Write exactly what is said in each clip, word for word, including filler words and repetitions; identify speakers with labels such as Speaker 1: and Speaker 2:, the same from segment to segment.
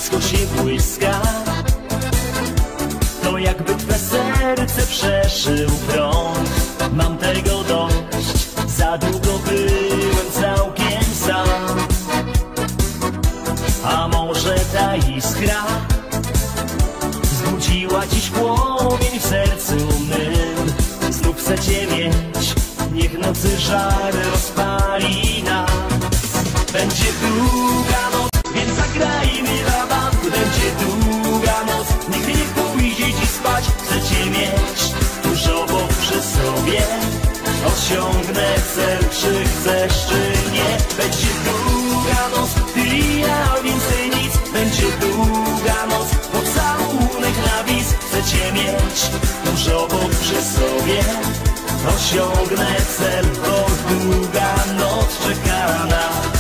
Speaker 1: blisko się błyska. To jakby twe serce przeszył prąd. Mam tego dość, za długo byłem całkiem sam. A może ta iskra zbudziła dziś płomień w sercu mym. Znów chcę cię mieć, niech nocy żar rozpali nas. Będzie długa noc, więc zagrajmy rabat. Będzie długa noc, nigdy nie pójdzie dziś spać. Chcę cię mieć tuż obok przy sobie. Osiągnę cel, czy chcesz, czy nie. Będzie długa noc, ty i ja, więcej nic. Będzie długa noc, pocałunek na bis. Chcę cię mieć tuż obok przy sobie. Osiągnę cel, bo długa noc czeka nas.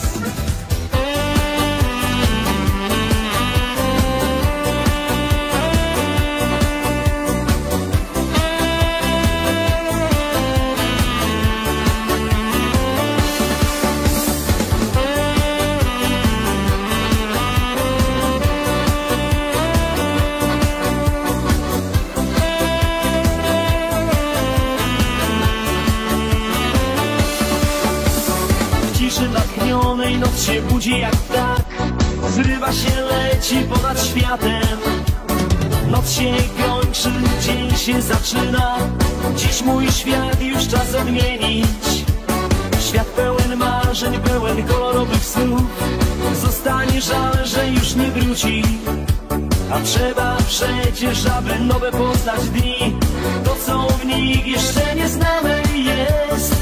Speaker 1: Natchnionej noc się budzi jak ptak. Zrywa się, leci ponad światem. Noc się kończy, dzień się zaczyna. Dziś mój świat już czas odmienić. Świat pełen marzeń, pełen kolorowych snów. Zostanie żal, że już nie wróci. A trzeba przecież, aby nowe poznać dni. To co w nich jeszcze nieznane jest.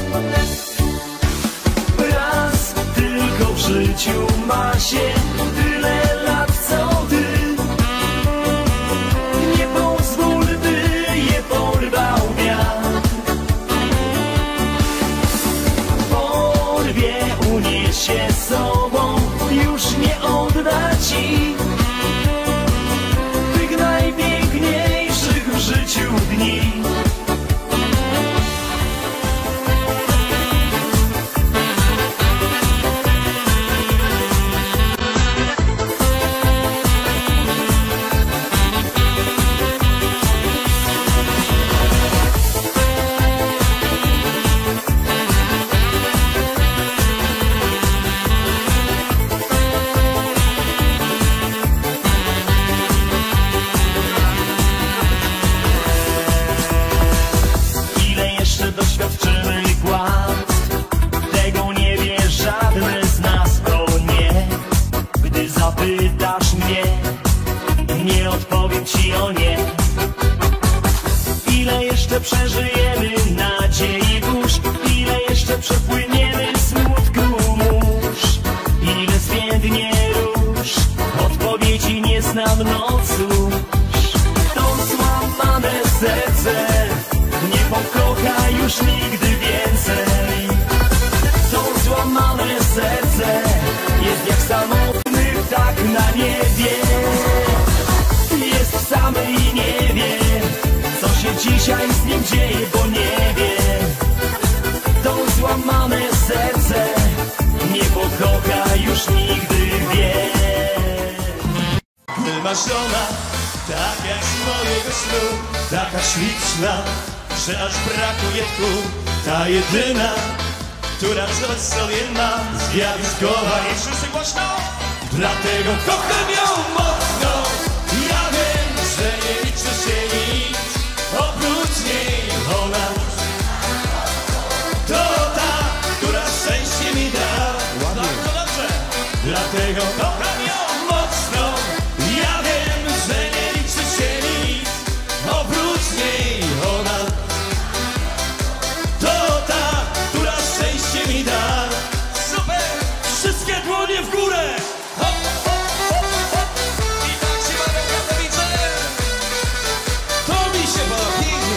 Speaker 1: Tylko w życiu ma się tyle lat, co ty. Nie pozwól, by je porwał wiatr. Porwie, uniesie sobą, już nie odda ci tych najpiękniejszych w życiu dni. Doświadczymy kłamstw, tego nie wie żadne z nas, bo nie. Gdy zapytasz mnie, nie odpowiem ci o nie. Ile jeszcze przeżyjemy nadziei burz, ile jeszcze przepłyniemy smutku mórz, ile zwiędnie róż, odpowiedzi nie znam, no cóż. To złamane serce nie pokocha już nigdy więcej. To złamane serce jest jak samotny ptak na niebie. Jest samy i nie wie, co się dzisiaj z nim dzieje, bo nie wie. To złamane serce nie pokocha już nigdy więcej.
Speaker 2: Wymarzona, tak jak z mojego snu, taka śliczna, że aż brakuje tchu. Ta jedyna, która coś sobie ma, zjawiskowa i wszyscy głośno. Dlatego kocham ją mocno. Ja wiem, że nie liczy się nic oprócz niej. Ona to ta, która szczęście mi da. Bardzo dobrze. Dlatego kocham ją mocno. Ja wiem, że nie liczy się nic oprócz niej. Ona to ta, która szczęście mi da. Super! Wszystkie dłonie w górę! Hop, hop, hop, hop. I tak się bawią Katowice. To mi się podoba pięknie.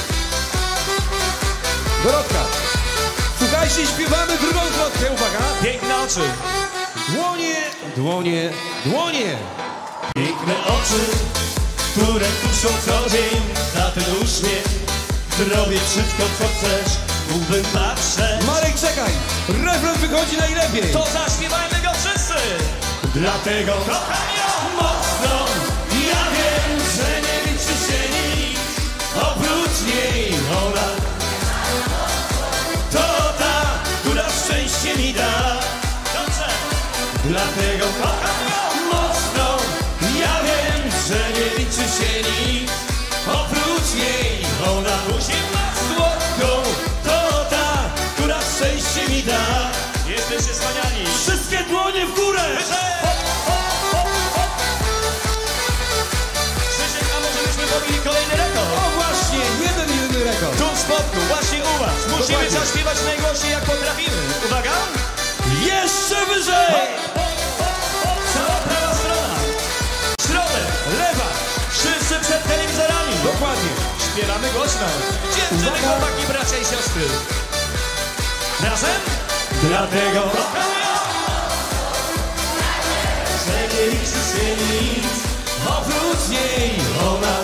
Speaker 3: Dorotka, słuchajcie, śpiewamy drugą zwrotkę, uwaga.
Speaker 2: Piękne oczy.
Speaker 3: Dłonie, dłonie, dłonie.
Speaker 2: Piękne oczy, które kuszą co dzień na ten uśmiech. Robię wszystko, co chcesz, mógłbym patrzeć.
Speaker 3: Marek, czekaj, refren wychodzi najlepiej.
Speaker 2: To zaśpiewajmy go wszyscy. Dlatego kocham ją mocno. Ja wiem, że nie liczy się nic oprócz niej. Ona to ta, która szczęście mi da. Dobrze. Dlatego kocham ją mocno. Ja wiem, że nie liczy się nic oprócz niej. Ona musi ma słodką. To ta, która szczęście mi da. Jesteście wspaniali. Wszystkie dłonie w górę. Krzysiek, a może byśmy pobili kolejny rekord?
Speaker 3: O właśnie, jeden jedyny rekord.
Speaker 2: Tu w spodku, właśnie u was. Musimy
Speaker 3: Dokładnie.
Speaker 2: zaśpiewać najgłośniej jak potrafimy. Uwaga! Jeszcze wyżej! Cała prawa strona. Środek, lewa. Wszyscy przed telewizorami.
Speaker 3: Dokładnie.
Speaker 2: Śpiewamy głośno. Dziewczyny,
Speaker 3: Uwaga.
Speaker 2: chłopaki, bracia i siostry. Razem? Dlatego kocham ją. Że nie liczy się nic oprócz niej. Ona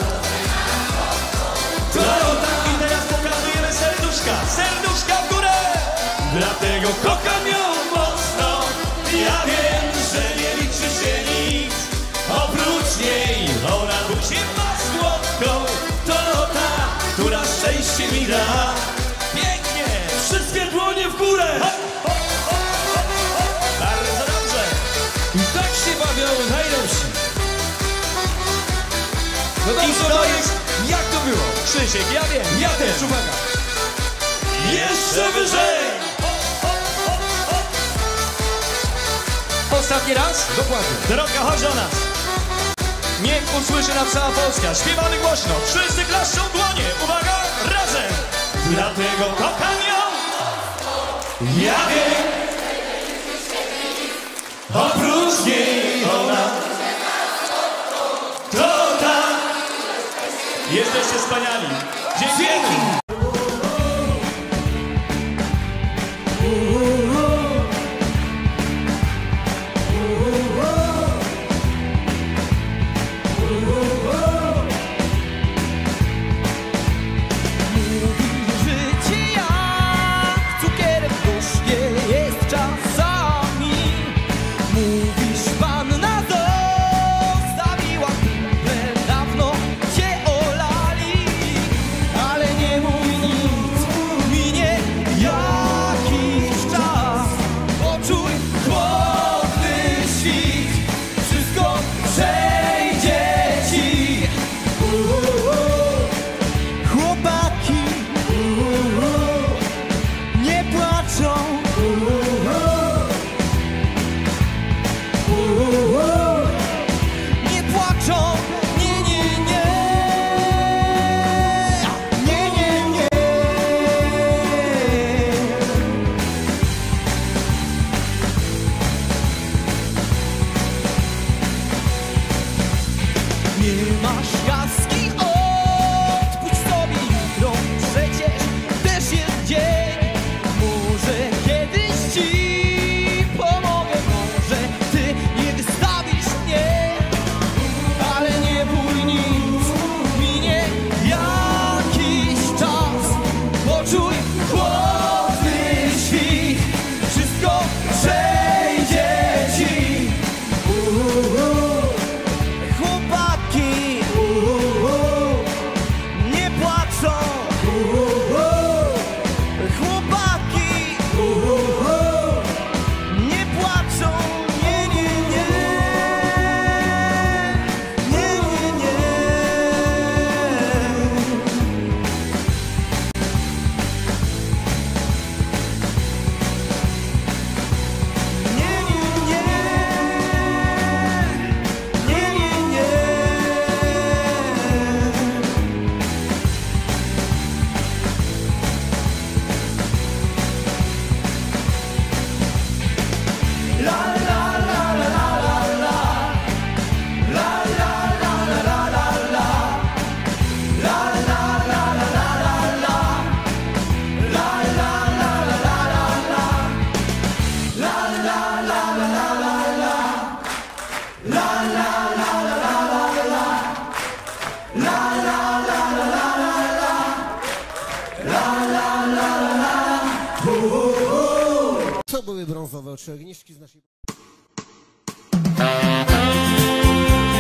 Speaker 2: to tak i teraz pokazujemy serduszka. Serduszka w górę. Dlatego kocham ją mocno. Ja wiem, że nie liczy się nic oprócz niej. Ona musi ma słodką. To ta, która szczęście mi da. Pięknie. Wszystkie dłonie w górę. Bardzo dobrze.
Speaker 3: I tak się bawią najlepsi. No
Speaker 2: I
Speaker 3: dobrze,
Speaker 2: to
Speaker 3: to
Speaker 2: jest-
Speaker 3: jest... Jak to było?
Speaker 2: Krzysiek, ja wiem.
Speaker 3: Ja też, uwaga.
Speaker 2: Jeszcze wyżej. Ostatni raz.
Speaker 3: Dokładnie.
Speaker 2: Droga, chodź do nas. Niech usłyszy nam cała Polska. Śpiewamy głośno. Wszyscy klaszczą dłonie. Uwaga, razem. Dlatego kocham ją. Ja wiem. Oprócz niej ona. To ta. Jesteście wspaniali. Dzięki.
Speaker 4: Życie jak cukierek w gorzkie jest czasami. Mówisz, panna zostawiła kumple, dawno cię olali. Ale nie mów nic, minie jakiś czas. Poczuj chłodny świt, wszystko przejdzie ci. Chłopaki nie płaczą, nie płaczą, nie, nie, nie, nie, nie, nie. Nie masz jaski, odpuść sobie jutro, przecież też jest dzień. Może kiedyś ci pomogę, może ty nie wystawisz mnie. Ale nie bój nic, minie jakiś czas. Poczuj chłodny świt, wszystko przejdzie ci. Chłopaki nie płaczą. Chłopaki nie płaczą. Nie, nie, nie. Nie, nie, nie. Nie, nie, nie. Nie, nie, nie. La la la la la la la. La la la la la la la. La la la la la la la. La la la la la la la. La la la la la la la. La la la la la la la. La la la la la la la. La la la la la.
Speaker 5: Co były brązowe oczy ogniszki z naszej...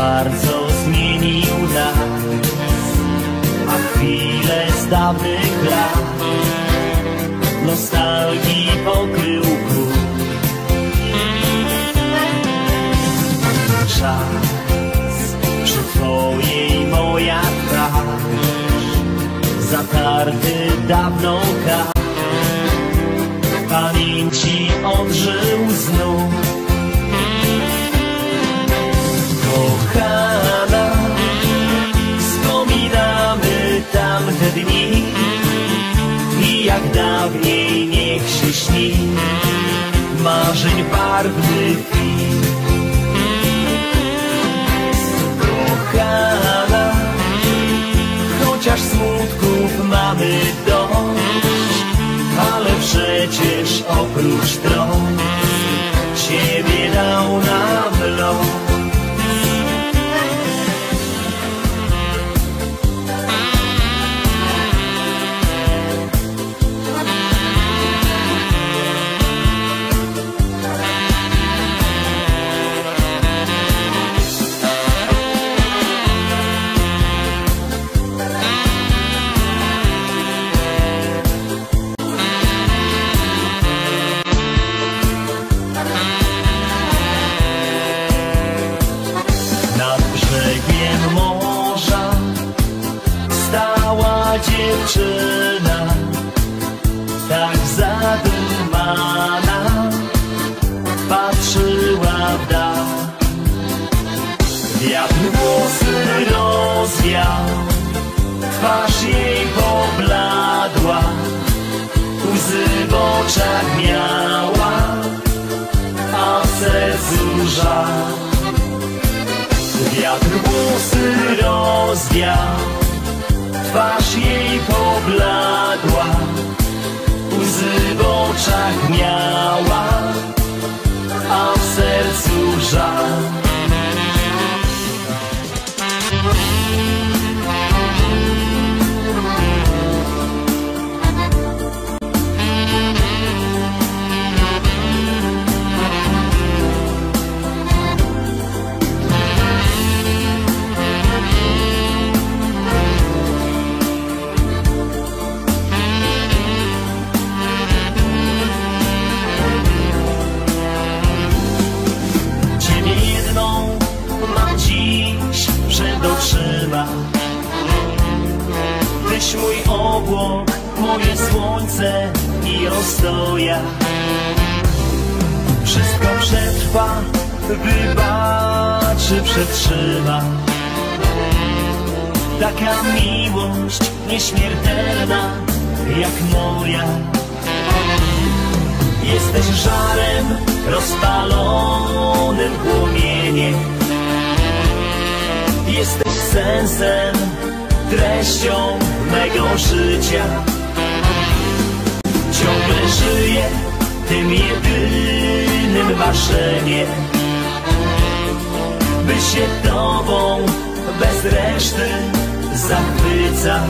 Speaker 1: bardzo zmienił nas, a chwile z dawnych lat nostalgii pokrył ból. Czas przy twojej moja twarz, zatarty dawną każ, w pamięci odżył znów. Kochana, wspominamy tamte dni i jak dawniej niech się śni marzeń barwnych chwil. Kochana, chociaż smutków mamy dość, ale przecież oprócz trosk Ciebie dał nam los. Dziewczyna, tak zadumana, patrzyła w dal. Wiatr włosy rozwiał, twarz jej pobladła, łzy w oczach miała, a w sercu żal. Wiatr włosy rozwiał, twarz jej pobladła, łzy w oczach miała, a w sercu żal. Tyś mój obłok, moje słońce i ostoja. Wszystko przetrwa, wybaczy, przetrzyma. Taka miłość nieśmiertelna jak moja. Jesteś żarem rozpalonym płomieniem. Jesteś sensem, treścią mego życia. Ciągle żyję tym jedynym marzeniem, by się Tobą bez reszty zachwycać.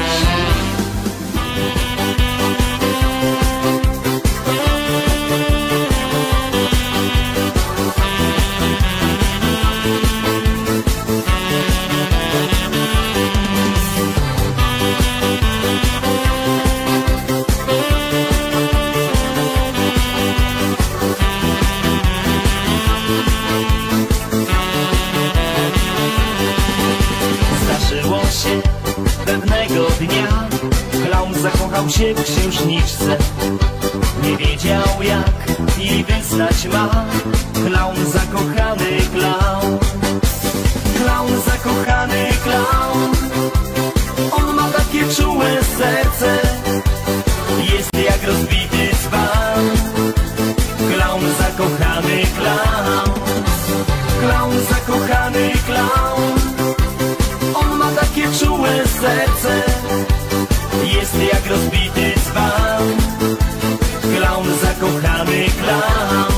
Speaker 1: Pewnego dnia klaun zakochał się w księżniczce. Nie wiedział jak jej wyznać ma. Klaun zakochany klaun, klaun zakochany klaun. On ma takie czułe serce, jest jak rozbity dzban. Klaun zakochany klaun, klaun zakochany klaun. On ma takie czułe serce, jest jak rozbity dzban. Klaun zakochany klaun.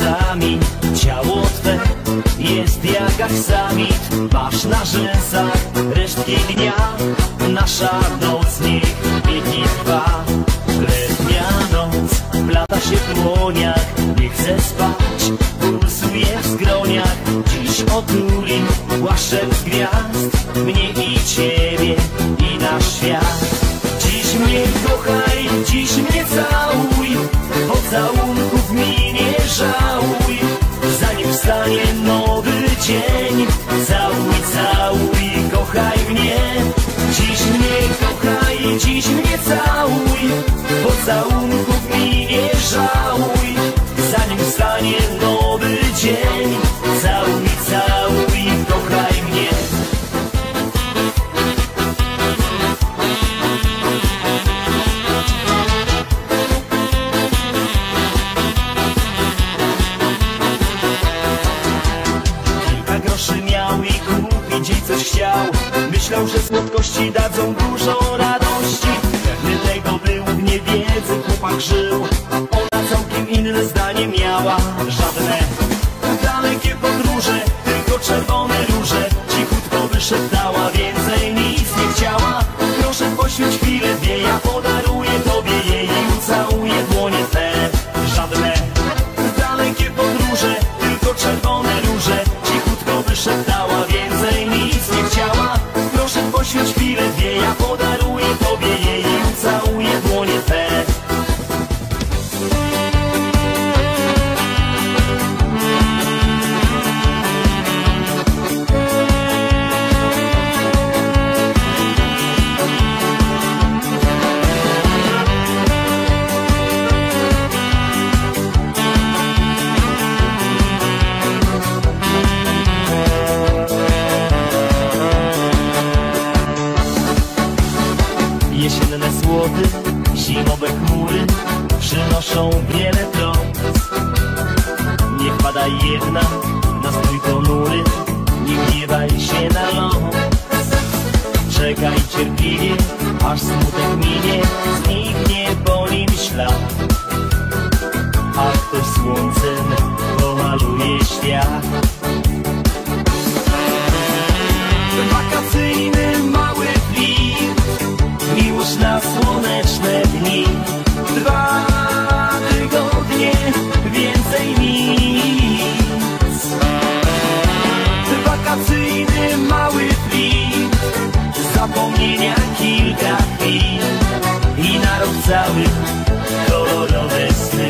Speaker 1: czasami ciało twe jest jak aksamit. Masz na rzęsach resztki dnia, nasza noc niech wieki trwa. Letnia noc plata się w dłoniach, nie chcę spać, pulsuje w skroniach. Dziś otuli płaszczek z gwiazd, mnie i ciebie i nasz świat. Dziś mnie kochaj, dziś mnie całuj, pocałunków mi nie żałuj. Zanim wstanie nowy dzień, całuj, całuj, kochaj mnie. Dziś mnie kochaj, dziś mnie całuj, pocałunków mi nie żałuj. Zanim wstanie nowy dzień, całuj, całuj, kochaj mnie. Kilka groszy miał i kupić jej coś chciał. Myślał, że słodkości dadzą dużo radości. Pewny tego był, w niewiedzy chłopak żył. Ona całkiem inne zdanie miała. Żadne dalekie podróże, tylko czerwone róże. Cichutko wyszeptała, więcej nic nie chciała. Proszę poświęć chwilę, dwie, ja podaruję tobie jej i ucałuję dłonie te. Żadne dalekie podróże, tylko czerwone róże. Cichutko wyszeptała, więcej nic nie chciała. Proszę poświęć chwilę, dwie, ja podaruję tobie jej i ucałuję dłonie te. Jesienne słody, zimowe chmury przynoszą wiele trąd. Niech pada jedna na strój ponury, nie gniewaj się na los. Czekaj cierpliwie, aż smutek minie, zniknie po nim ślad. A ktoś słońcem pomaluje świat. Wakacyjny mały flirt, miłość na słoneczne dni. Dwa tygodnie, więcej nic. Wakacyjny mały flirt, zapomnienia kilka chwil i na rok cały kolorowe sny.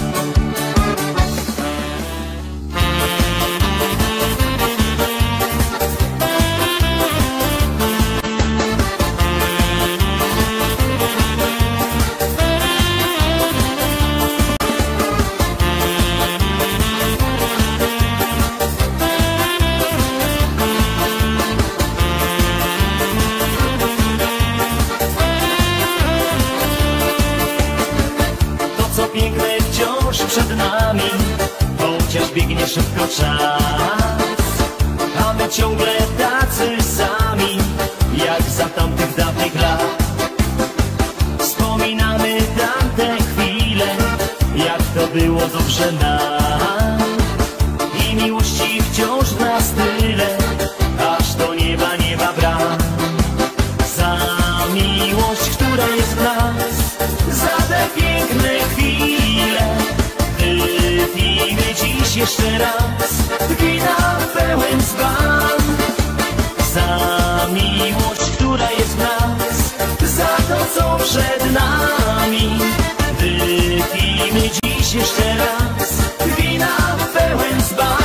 Speaker 1: Piękne wciąż przed nami, chociaż biegnie szybko czas. A my ciągle tacy sami, jak za tamtych dawnych lat. Wspominamy tamte chwile, jak to było dobrze nam. I miłości wciąż w nas tyle, aż do nieba, nieba brak. Za miłość, która jest w nas, za te piękne chwile. Wypijmy dziś jeszcze raz wina pełen dzban. Za miłość, która jest w nas, za to co przed nami. Wypijmy dziś jeszcze raz wina pełen dzban.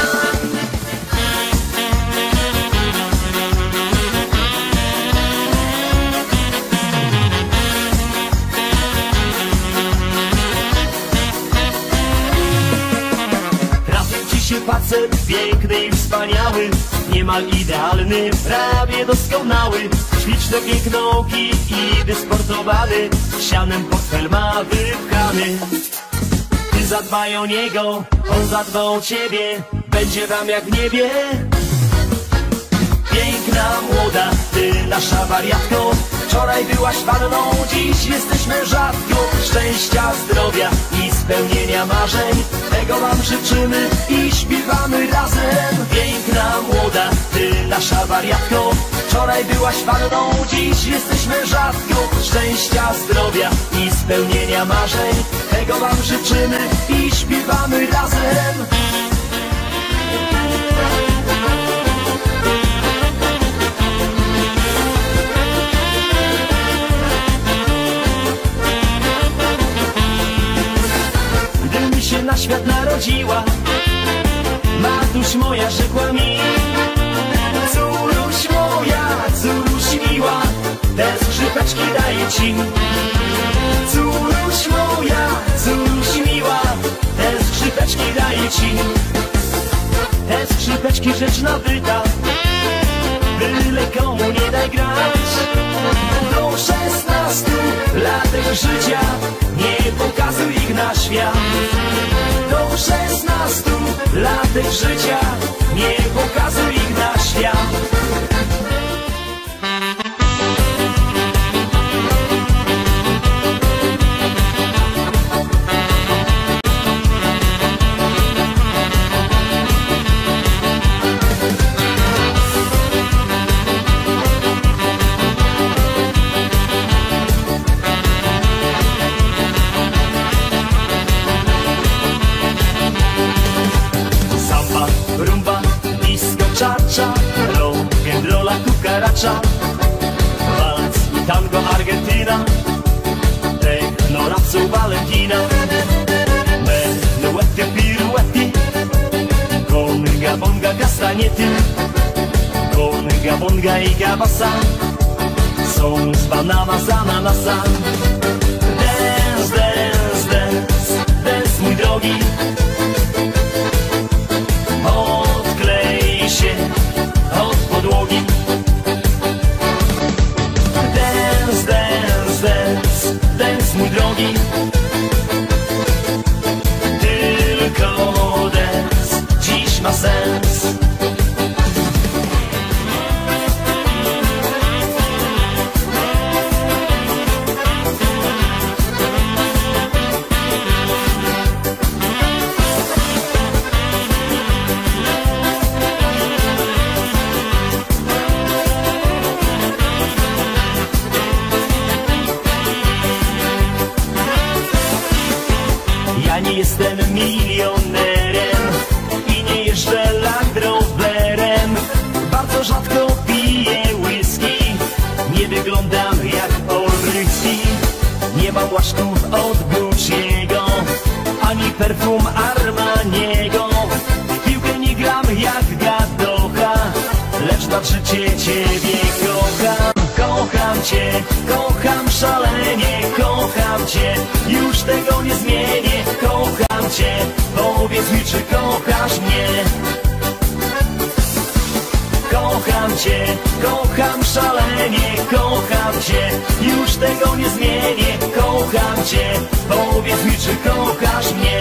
Speaker 1: Facet piękny i wspaniały, niemal idealny, prawie doskonały. Śliczne pięknoki i wysportowany, sianem portfel ma wypchany. Ty zadbaj o niego, on zadba o ciebie, będzie wam jak w niebie. Piękna, młoda, ty nasza wariatko, Wczoraj byłaś panną, dziś jesteśmy rzadko. Szczęścia, zdrowia i spełnienia marzeń, tego wam życzymy i śpiewamy razem. Piękna, młoda, ty nasza wariatko. Wczoraj byłaś panną, dziś jesteśmy rzadko. Szczęścia, zdrowia i spełnienia marzeń, tego wam życzymy i śpiewamy razem. Gdy mi się na świat narodziła, matuś moja rzekła mi: córuś moja, córuś miła, te skrzypeczki daję ci. Córuś moja, córuś miła, te skrzypeczki daję ci. Te skrzypeczki rzecz nabyta, byle komu nie daj grać. Do szesnastu latek życia nie pokazuj ich na świat. Do szesnastu latek życia nie pokazuj ich na świat. Rock'n'rolla, cucaracha, walc i tango Argentina, techno, razzo, Valentina, menuety, piruety, conga, bonga, castagnety, conga, bonga i gabasa, są z banana, z ananasa. Dance, dance, dance, dance, mój drogi, odklej się od podłogi. Dance, dance, dance, dance, mój drogi, tylko dance dziś ma sens. Ja nie jestem milionerem i nie jeżdżę Land Roverem. Bardzo rzadko piję whisky, nie wyglądam jak Olrycki. Nie mam łaszków od Gucci'ego, ani perfum Armaniego. W piłkę nie gram jak Gadocha, lecz na życie ciebie kocham. Kocham cię, kocham szalenie, kocham cię, już tego nie zmienię. Kocham cię, powiedz mi, czy kochasz mnie. Kocham cię, kocham szalenie, kocham cię, już tego nie zmienię. Kocham cię, powiedz mi, czy kochasz mnie.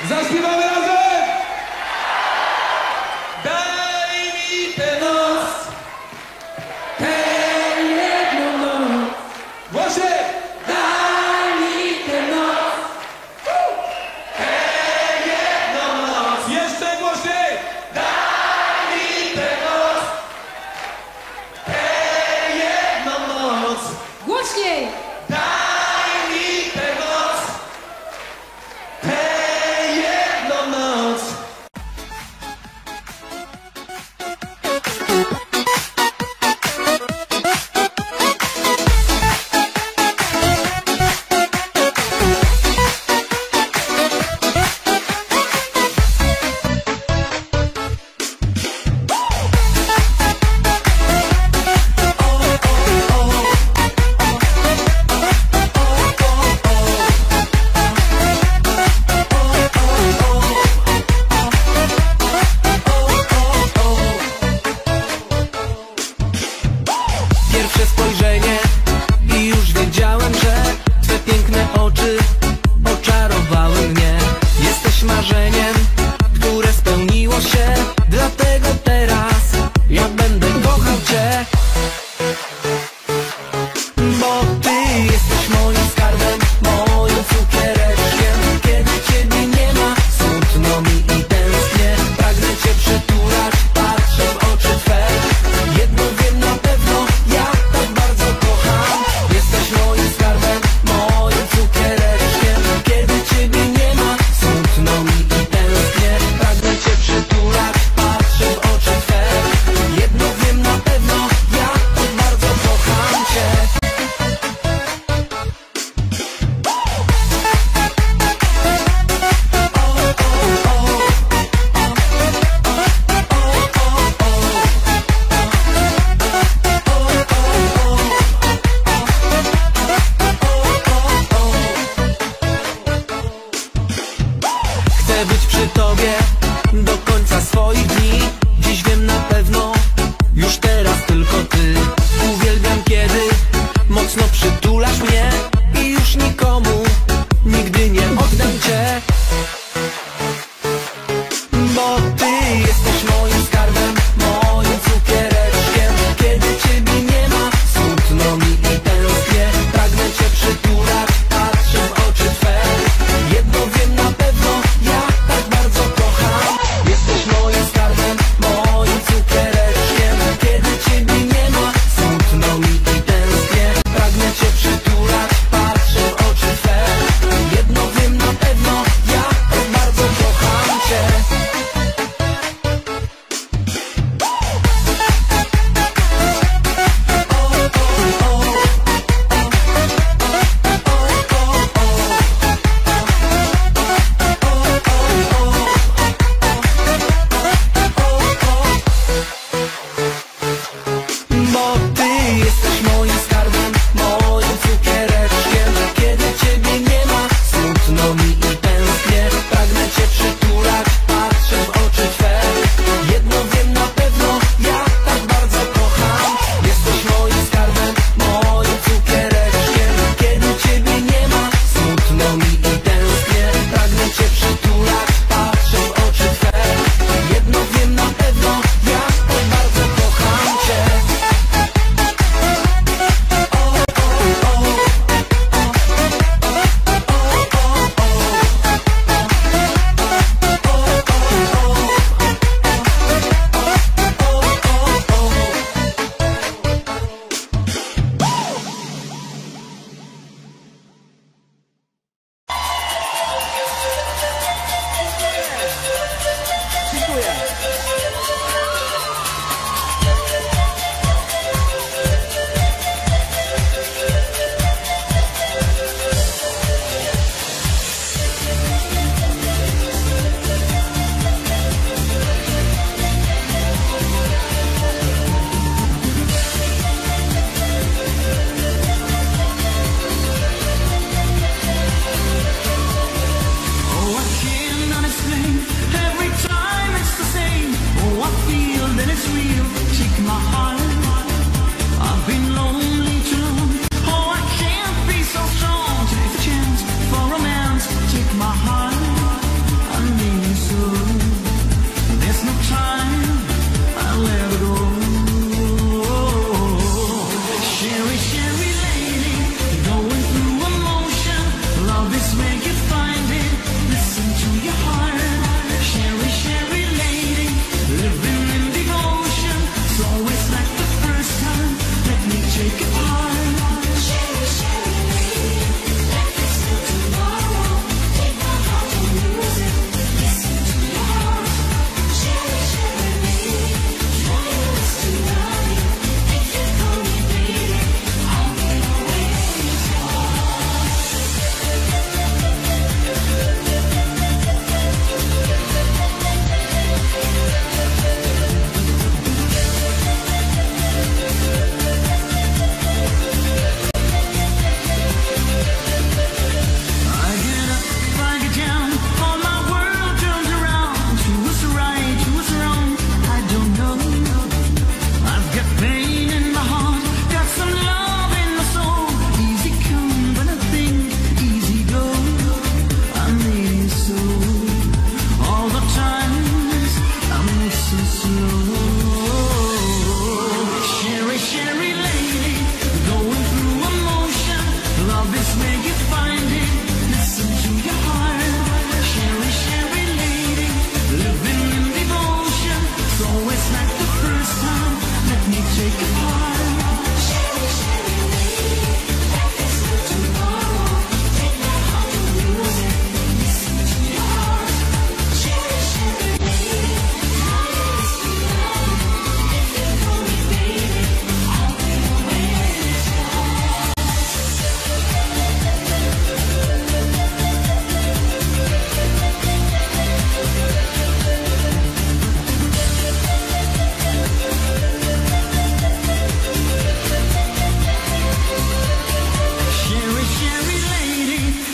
Speaker 3: Zaśpiewamy razem! Daj mi tę noc, tę jedną noc. Głośniej! Daj mi tę noc, tę jedną noc. Jeszcze głośniej! Daj mi tę noc, tę jedną noc.
Speaker 5: Głośniej!
Speaker 3: Daj mi tę noc, tę jedną noc.
Speaker 1: Pierwsze spojrzenie i już wiedziałem, że twe piękne oczy oczarowały mnie. Jesteś marzeniem, które spełniło się, dlatego teraz ja będę kochał cię. Bo ty jesteś moim skarbem, moim cukiereczkiem. Kiedy ciebie nie ma, smutno mi i tęsknię. Pragnę cię przytulać, patrzę w oczy twe. Jedno wiem na pewno, ja tak bardzo kocham. Jesteś moim skarbem, moim cukiereczkiem. Kiedy ciebie nie ma, smutno mi i tęsknię. Pragnę cię przytulać, patrzę w oczy twe. Jedno wiem na pewno, ja tak bardzo kocham cię. Chcę być przy tobie do końca swoich dni. Dziś wiem na pewno, już teraz tylko ty. Uwielbiam, kiedy mocno przytulasz mnie i już nikomu nigdy nie oddam cię. Bo ty jesteś moim skarbem, moim cukiereczkiem. Kiedy ciebie nie ma, smutno mi i tęsknię. Pragnę cię przytulać, patrzę w oczy twe. Jedno wiem na pewno, ja tak bardzo kocham. Jesteś moim skarbem, moim cukiereczkiem. Kiedy ciebie nie ma, smutno mi i tęsknię. Pragnę cię przytulać, patrzę w oczy twe.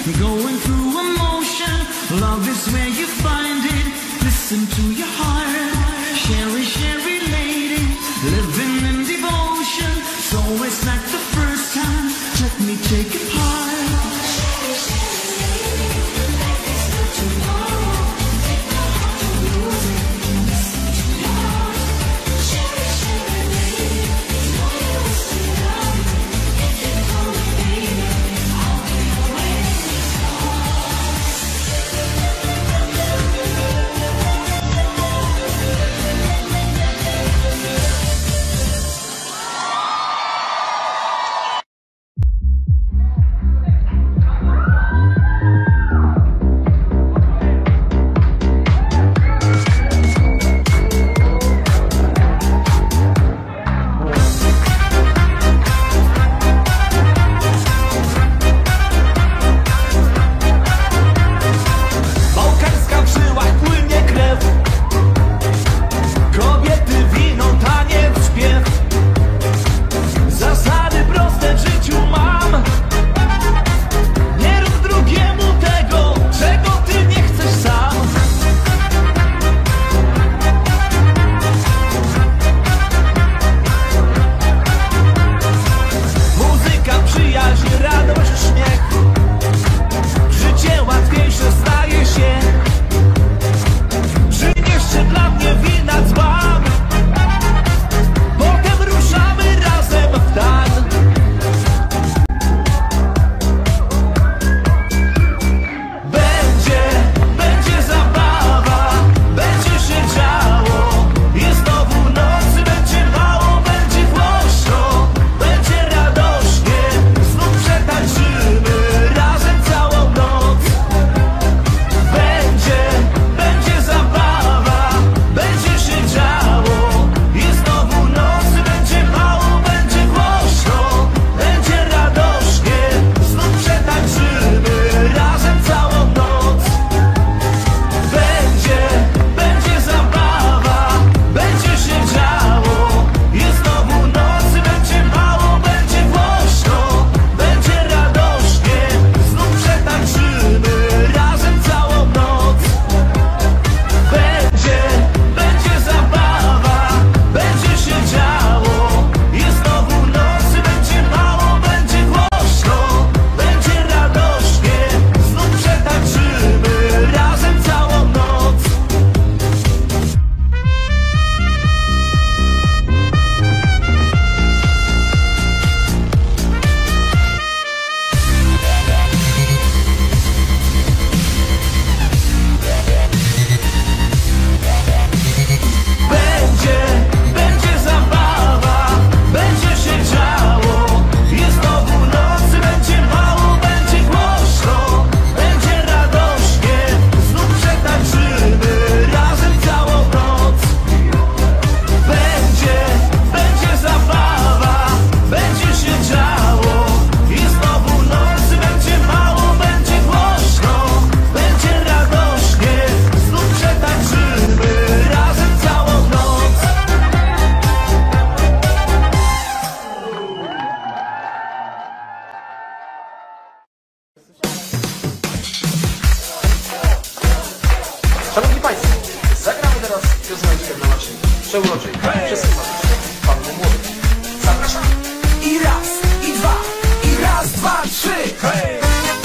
Speaker 5: going through emotion. Love is where you find it. Listen to your heart. Sherry, Sherry lady, living in devotion. So it's like the first time. Let me take it part.
Speaker 3: Szanowni Państwo, zagramy teraz pioseneczkę dla naszej przeuroczej, wszystkich naszych panny młodych. Zapraszam.
Speaker 4: I raz, i dwa, i raz, dwa, trzy, hej!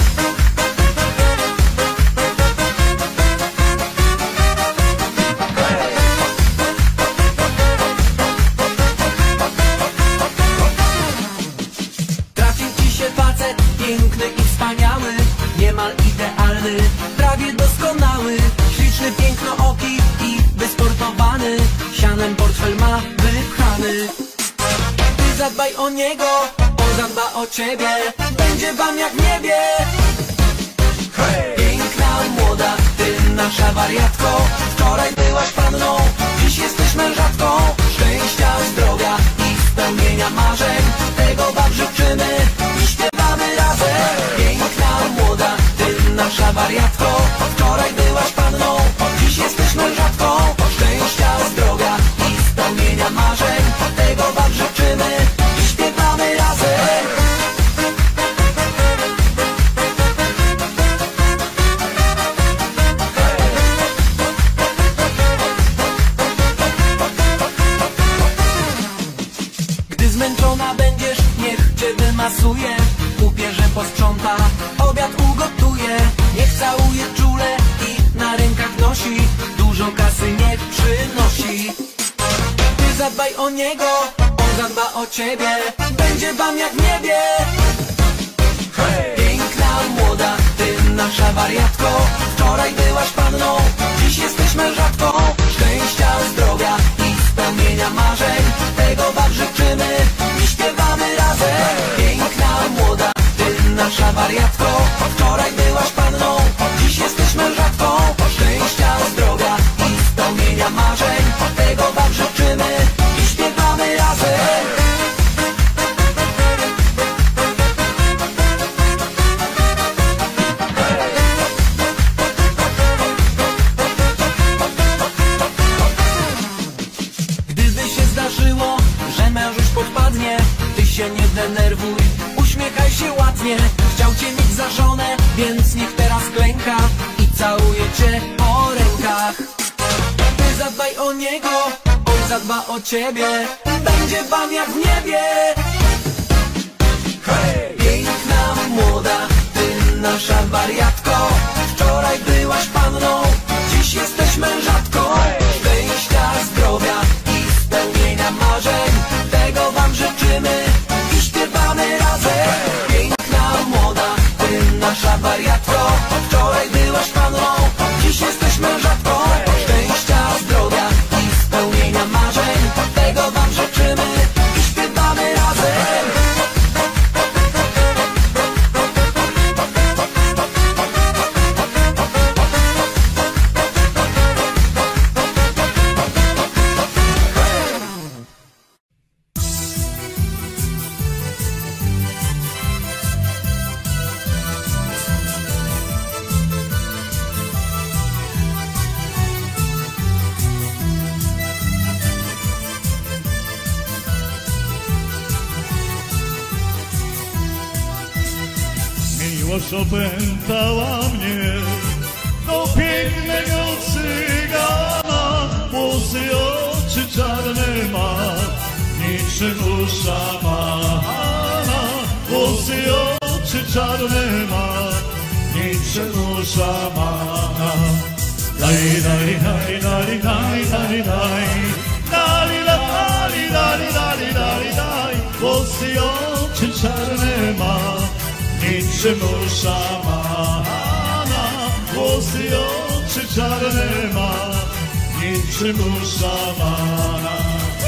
Speaker 4: Trafił ci się facet piękny i wspaniały, niemal idealny, prawie doskonały, śliczny, pięknooki i wysportowany, sianem portfel ma wypchany. Ty zadbaj o niego, on zadba o ciebie, będzie wam jak w niebie. Hej! Piękna, młoda, ty nasza wariatko, wczoraj byłaś panną, dziś jesteś mężatką. Szczęścia, zdrowia i spełnienia marzeń, tego wam życzymy i śpiewamy razem. Piękna, młoda, ty nasza wariatko, wczoraj byłaś panną, dziś jesteś mężatką. Szczęścia, zdrowia i spełnienia marzeń, tego wam życzymy i śpiewamy razem.
Speaker 6: zadbaj o niego, on zadba o ciebie. Będzie wam jak w niebie. Piękna, młoda, ty nasza wariatko. Wczoraj byłaś panną, dziś jesteś mężatką. Szczęścia, zdrowia i spełnienia marzeń, tego wam życzymy i śpiewamy razem. Piękna, młoda, ty nasza wariatko. Wczoraj byłaś panną, dziś jesteś mężatką. Szczęścia, zdrowia i spełnienia marzeń, tego wam życzymy i śpiewamy razem. Że mężuś podpadnie, ty się nie denerwuj, uśmiechaj się ładnie. Chciał cię mieć za żonę, więc niech teraz klęka i całuje cię po rękach. Ty zadbaj o niego, on zadba o ciebie. Będzie wam jak w niebie. Piękna, młoda, ty nasza wariatko. Wczoraj byłaś panną, dziś jesteś mężatką. Szczęścia, zdrowia i spełnienia marzeń, tego wam życzymy i śpiewamy razem. Piękna, młoda, ty nasza wariatko. Wczoraj byłaś panną, dziś jesteś mężatką. Szczęścia, zdrowia i spełnienia marzeń, tego wam życzymy i śpiewamy razem.
Speaker 2: Miłość opętała mnie do pięknego cygana. Włosy, oczy czarne ma, niczym u szamana. Włosy, oczy czarne ma, niczym u szamana. Daj, daj, daj, daj, daj, daj, daj. Dali, dali, dali, dali, dali, daj. Włosy, oczy czarne ma, niczym u szamana. Włosy, oczy czarne ma, niczym u szamana.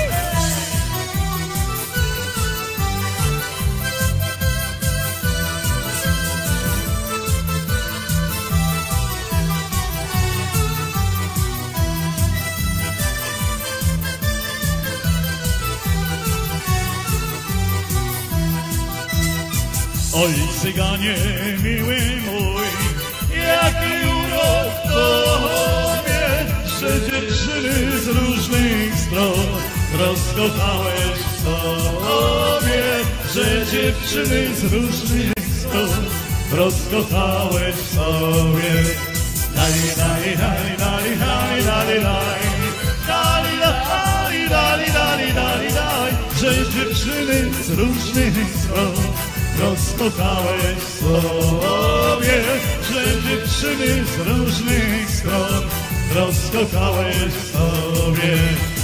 Speaker 2: Oj, cyganie miły mój, jaki urok w tobie, że dziewczyny z różnych stron rozkochałeś w sobie, że dziewczyny z różnych stron rozkochałeś w sobie. Daj, daj, daj, daj, daj, daj, daj, dali, dali, dali, dali, dali, daj, że dziewczyny z różnych stron rozkochałeś w sobie, że dziewczyny z różnych stron rozkochałeś w sobie.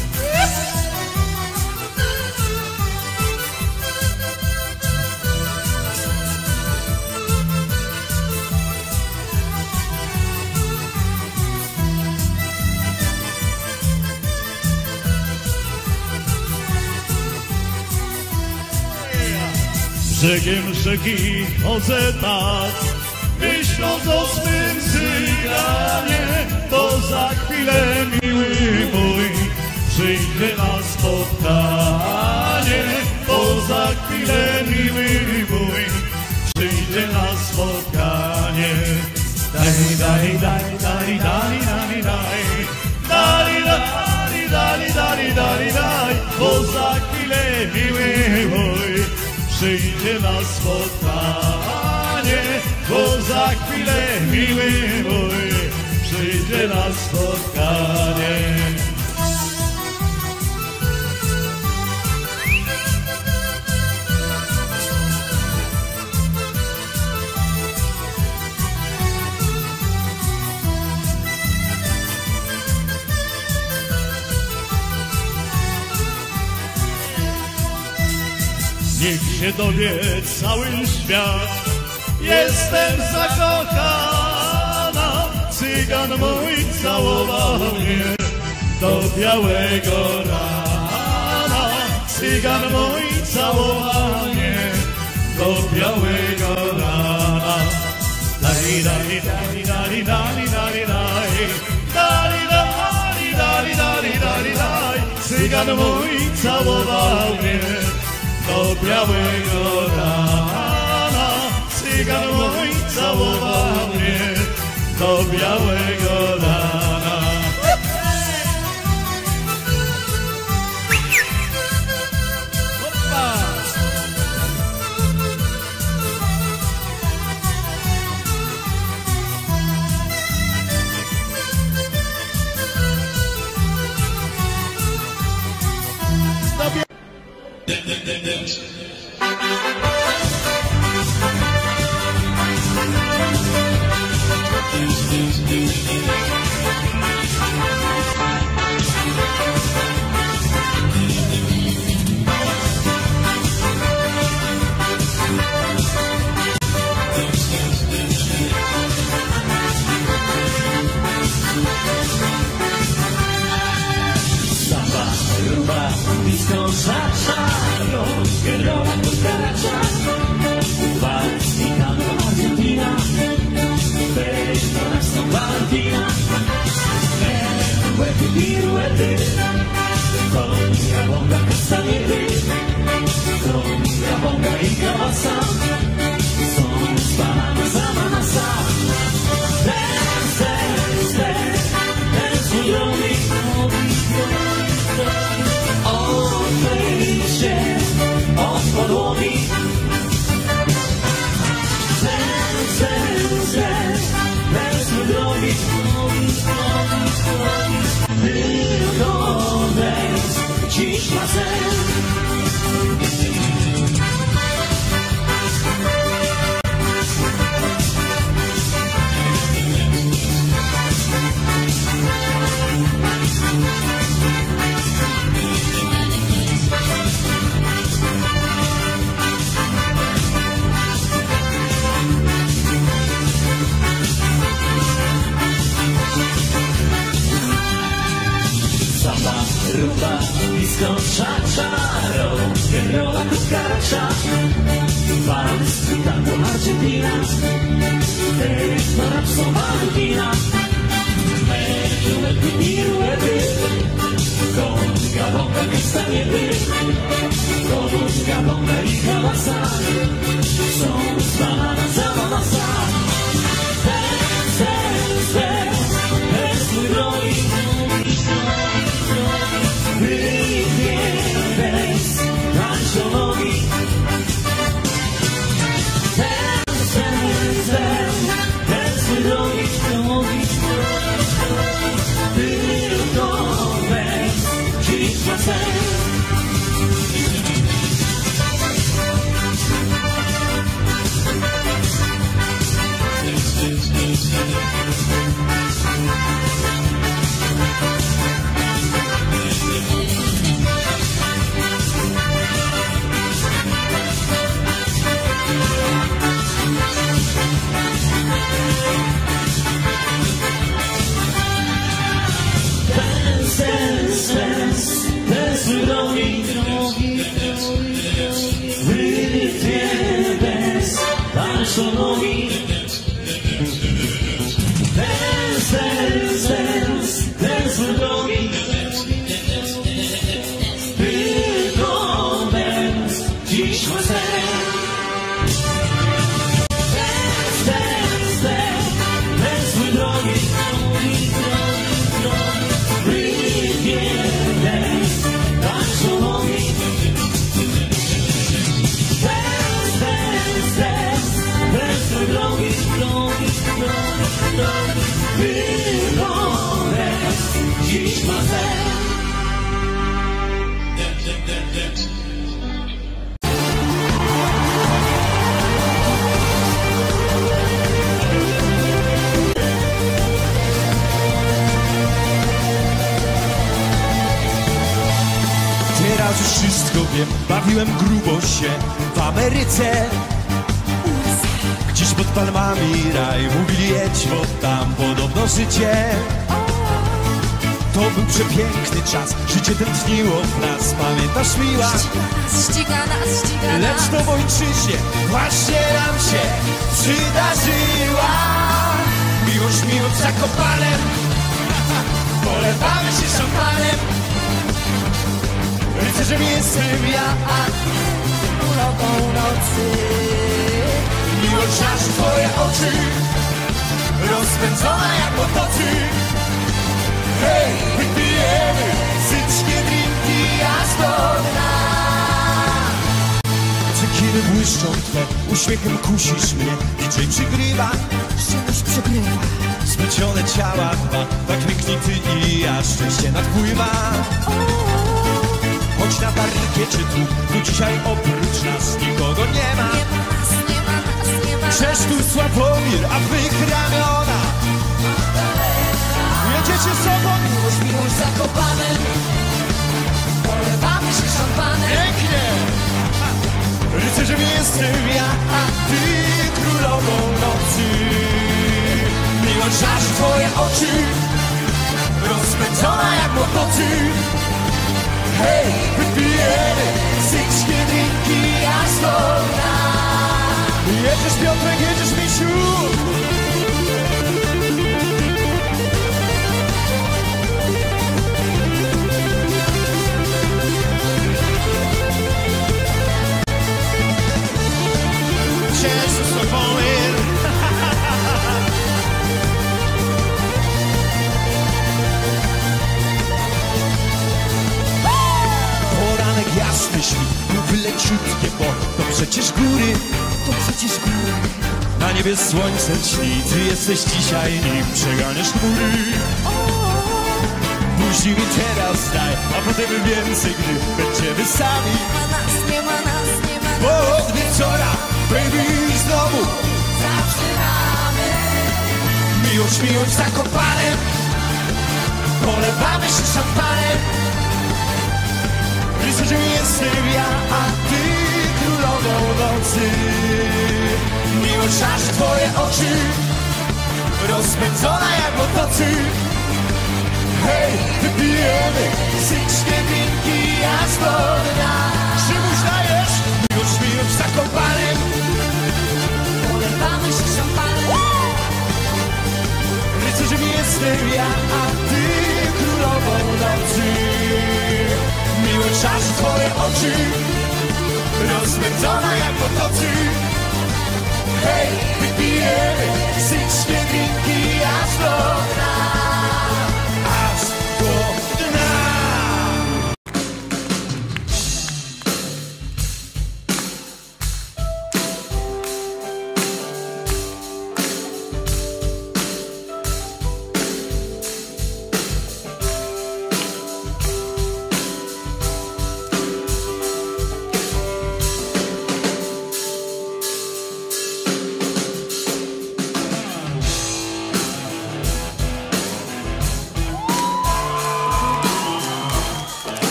Speaker 2: Brzegiem rzeki chodzę tak, myśląc o swym cyganie, bo za chwilę, miły mój, przyjdzie na spotkanie, bo za chwilę, miły mój, przyjdzie na spotkanie. Daj, daj, daj, daj, daj, daj, daj, daj, daj, daj, daj, daj, daj, bo za chwilę, miły mój, przyjdzie na spotkanie, bo za chwilę, miły mój, przyjdzie na spotkanie. niech się dowie cały świat. Jestem zakochana, cygan mój całował mnie do białego rana. Cygan mój całował mnie do białego rana. Dali, dali, dali, dali, dali, dali, dali, dali, dali, dali, dali, dali, dali. Cygan mój całował mnie do białego rana. Cygan mój całował mnie do białego rana. Opa!
Speaker 1: Disco salsa, rock and roll, cucaracha, vals y tango Argentina, beso la San Valentina, piruete, piruete, con la bonga castañete, con la bonga y cabeza, son bananas a manasa, dance, dance, dance, dance with me. Odpadłowi Dance, dance, dance Dance drogi Tylko dance Dziś ma sens rumba, disco, cha-cha, rock and roll, cucaracha, vals y tango Argentina, ritmo rap San Valentina, medio el piruete, con gabonga castañete, con gabonga y cabeza, son bananas a manasa. Dance, dance, dance, dance with Roy. Dance, tańczą nogi. Dance, dance, dance, dance with nogi, nogi, tylko dance, dziś ma sens. Dance, dance, dance, dance with nogi, rytmie dance, tańczą nogi. Dance, dance, dance, dance with nogi, tylko dance, dziś ma sens. Dance, dance, dance, dance with nogi. Dziś ma sens.
Speaker 2: Teraz już wszystko wiem, bawiłem grubo się w Ameryce. Gdzieś pod palmami raj, mówili jedź, bo tam podobno życie. To był przepiękny czas, życie tętniło w nas, pamiętasz miła?
Speaker 7: Ściga nas, ściga nas.
Speaker 2: Lecz to w ojczyźnie właśnie nam się przydarzyła. Miłość, miłość z Zakopanem, polewamy się szampanem. Rycerzem jestem ja, a
Speaker 7: Królową nocy.
Speaker 2: miłość aż twoje oczy, rozpędzona jak motocykl. Hej, wypijemy syckie drinki aż do dna. Cekiny błyszczą twe, uśmiechem kusisz mnie. D J przygrywa,
Speaker 7: Czegoś przegrywa.
Speaker 2: splecione ciała dwa, tak pięknie ty i ja, szczęście nadpływa. Choć na parkiecie tu, tu dzisiaj oprócz nas nikogo nie ma.
Speaker 7: Nie ma nas, nie ma nas, nie ma nas.
Speaker 2: Cześć tu Sławomir, a w mych ramiona jedziecie sobą.
Speaker 7: Miłość, miłość z Zakopanem, polewamy się szampanem.
Speaker 2: Pięknie! Rycerzem jestem ja, a ty królową nocy. Miłość aż twoje oczy, rozpędzona jak motocykl. Hej, wypijemy sykskie drinki aż do dna. Jedziesz Piotrek, jedziesz Misiu. Cześć Sławomir. Poranek jasny świt, był leciutkie, bo to przecież góry.
Speaker 7: To przecież góry.
Speaker 2: Na niebie słońce śni, ty jesteś dzisiaj nim przeganiasz chmury. Buzi mi teraz daj, a potem więcej, gdy będziemy sami.
Speaker 7: Nie ma nas, nie ma nas, nie ma nas.
Speaker 2: Bo od wieczora, baby, znowu
Speaker 7: Zaczynamy.
Speaker 2: miłość, miłość z Zakopanem, polewamy się szampanem. Rycerzem jestem ja, a ty królową nocy. Miłość aż twoje oczy, rozpędzona jak motocykl. Hej, wypijemy sykskie drinki aż do dna. Szymuś dajesz, miłość, miłość z Zakopanem,
Speaker 7: Polewamy się szampanem.
Speaker 2: rycerzem jestem ja, a ty królową nocy. Miłość aż twoje oczy, rozpędzona jak motocykl. Hej, wypijemy sykskie drinki aż do dna. Aż do dna.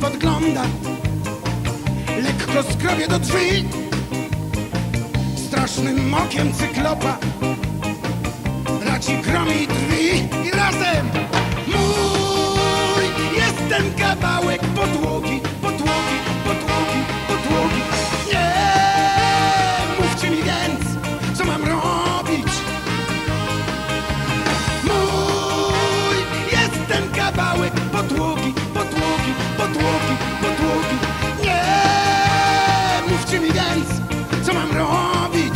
Speaker 8: podgląda. Lekko skrobie do drzwi strasznym okiem cyklopa. Raci gromi drzwi i razem mój jest ten kawałek podłogi, podłogi, podłogi, podłogi. Nie mówcie mi więc, co mam robić. Mój jest ten kawałek podłogi, podłogi, podłogi, podłogi. Nie mówcie mi więc, co mam robić.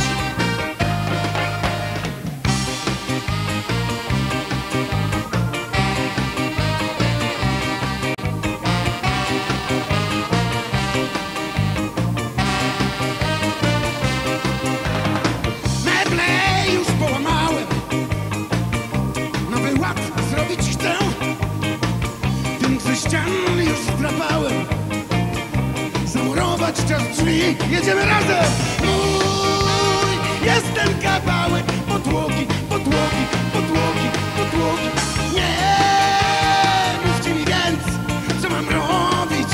Speaker 8: Czas drzwi, jedziemy razem. Mój jest ten kawałek podłogi, podłogi, podłogi, podłogi. Nie mówcie mi więc, co mam robić.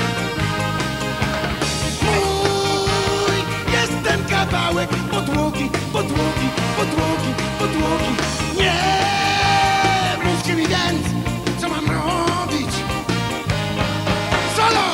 Speaker 8: Mój jest ten kawałek podłogi, podłogi, podłogi, podłogi. Nie mówcie mi więc, co mam robić. Solo!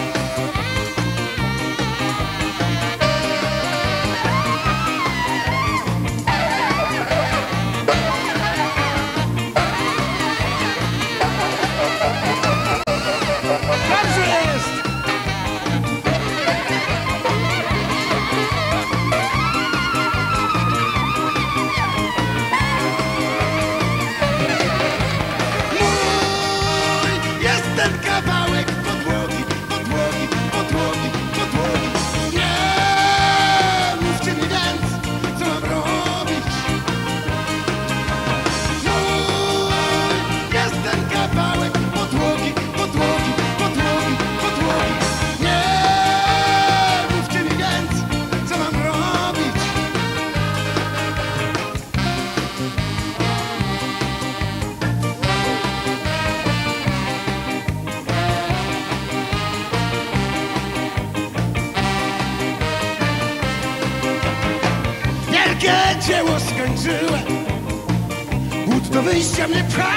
Speaker 8: Dzieło skończyłem, głód do wyjścia mnie pcha.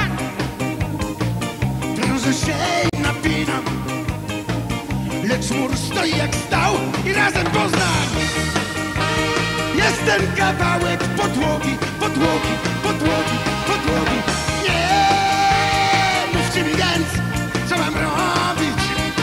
Speaker 8: Prężę się i napinam, lecz mur stoi jak stał i razem poznam. Jest ten kawałek podłogi, podłogi, podłogi, podłogi. Nie mówcie mi więc, co mam robić.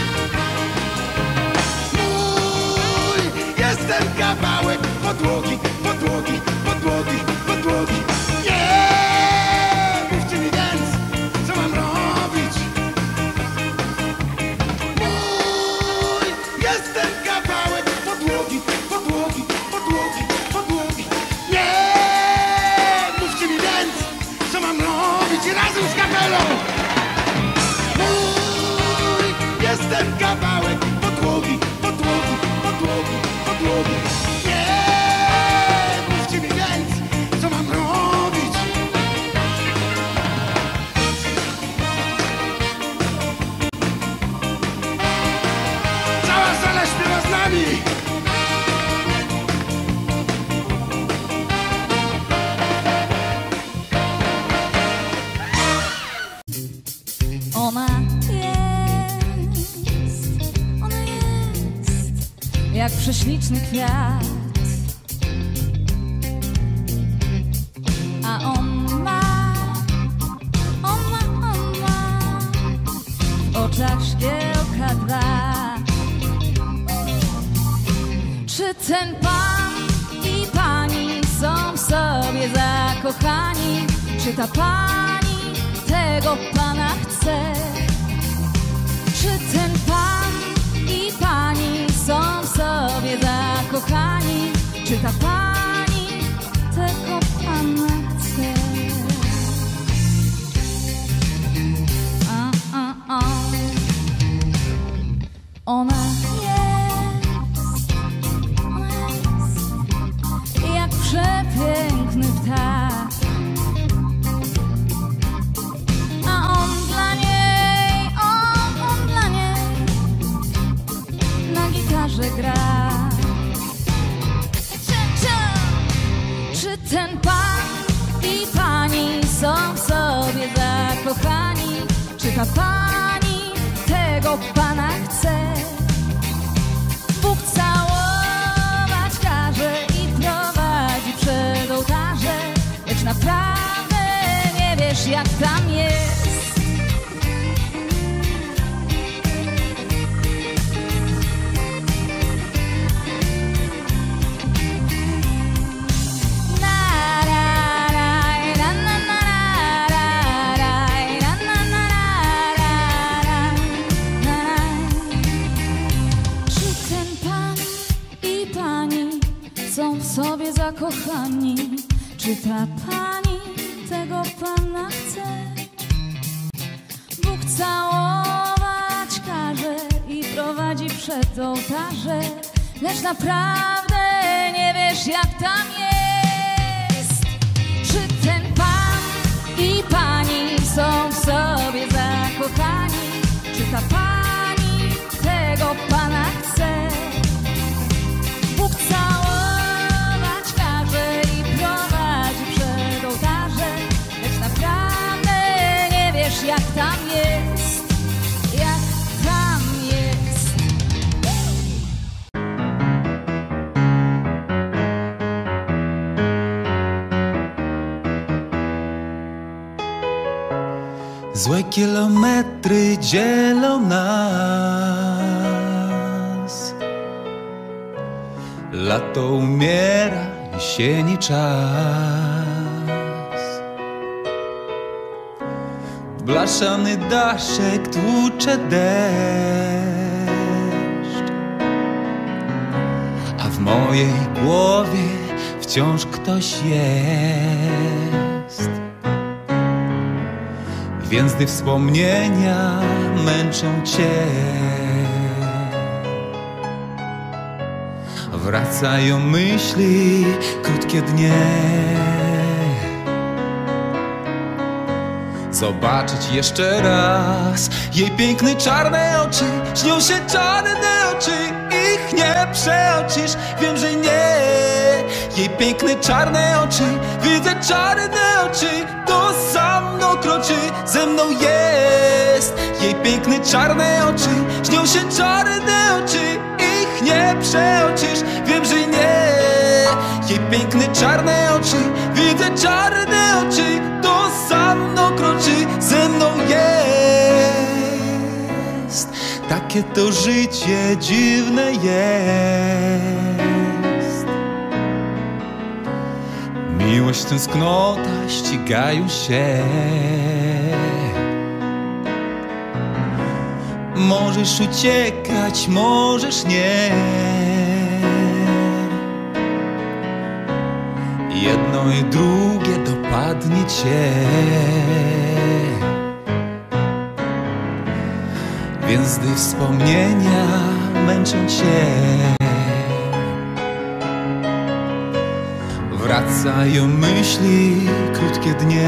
Speaker 8: Mój jest ten kawałek podłogi, podłogi, podłogi, podłogi. Nie mówcie mi więc, co mam robić. Mój jest ten kawałek podłogi, podłogi, podłogi, podłogi. Nie mówcie mi więc, co mam robić. Razem z kapelą. Mój jest ten kawałek podłogi, podłogi, podłogi, podłogi.
Speaker 7: Ona jest, ona jest jak prześliczny kwiat, a on ma, on ma, on ma w oczach szkiełka dwa. Czy ten pan i pani są w sobie zakochani? Czy ta pani tego pana chce? Czy ten pan i pani są w sobie zakochani? Czy ta pani tego pana chce? A, a, a. Ona jest, ona jest jak przepiękny ptak, a on dla niej, on, on dla niej ta pani tego Pana chce. Bóg całować każe i prowadzi przed ołtarze, lecz naprawdę nie wiesz, jak tam jest. Sobie zakochani, czy ta pani tego Pana chce? Bóg całować każe i prowadzi przed ołtarze, lecz naprawdę nie wiesz, jak tam jest. Czy ten Pan i pani są w sobie zakochani, czy ta pani tego Pana chce? Bóg całować jak tam jest, jak tam jest.
Speaker 9: Złe kilometry dzielą nas. Lato umiera, jesieni czas. Blaszany daszek tłucze deszcz, a w mojej głowie wciąż ktoś jest. Więc gdy wspomnienia męczą cię, wracają myśli, krótkie dnie. Zobaczyć jeszcze raz jej piękne czarne oczy. Śnią się czarne oczy, ich nie przeoczysz. Wiem, że nie. Jej piękne czarne oczy, widzę czarne oczy. To za mną kroczy, ze mną jest. Jej piękne czarne oczy, śnią się czarne oczy, ich nie przeoczysz. Wiem, że nie. Jej piękne czarne oczy, widzę czarne oczy. To za mną kroczy, ze mną jest. Takie to życie dziwne jest. Miłość, tęsknota ścigają się. Możesz uciekać, możesz nie. Jedno i drugie dopadnie cię. Więc gdy wspomnienia męczą cię, wracają myśli, krótkie dnie.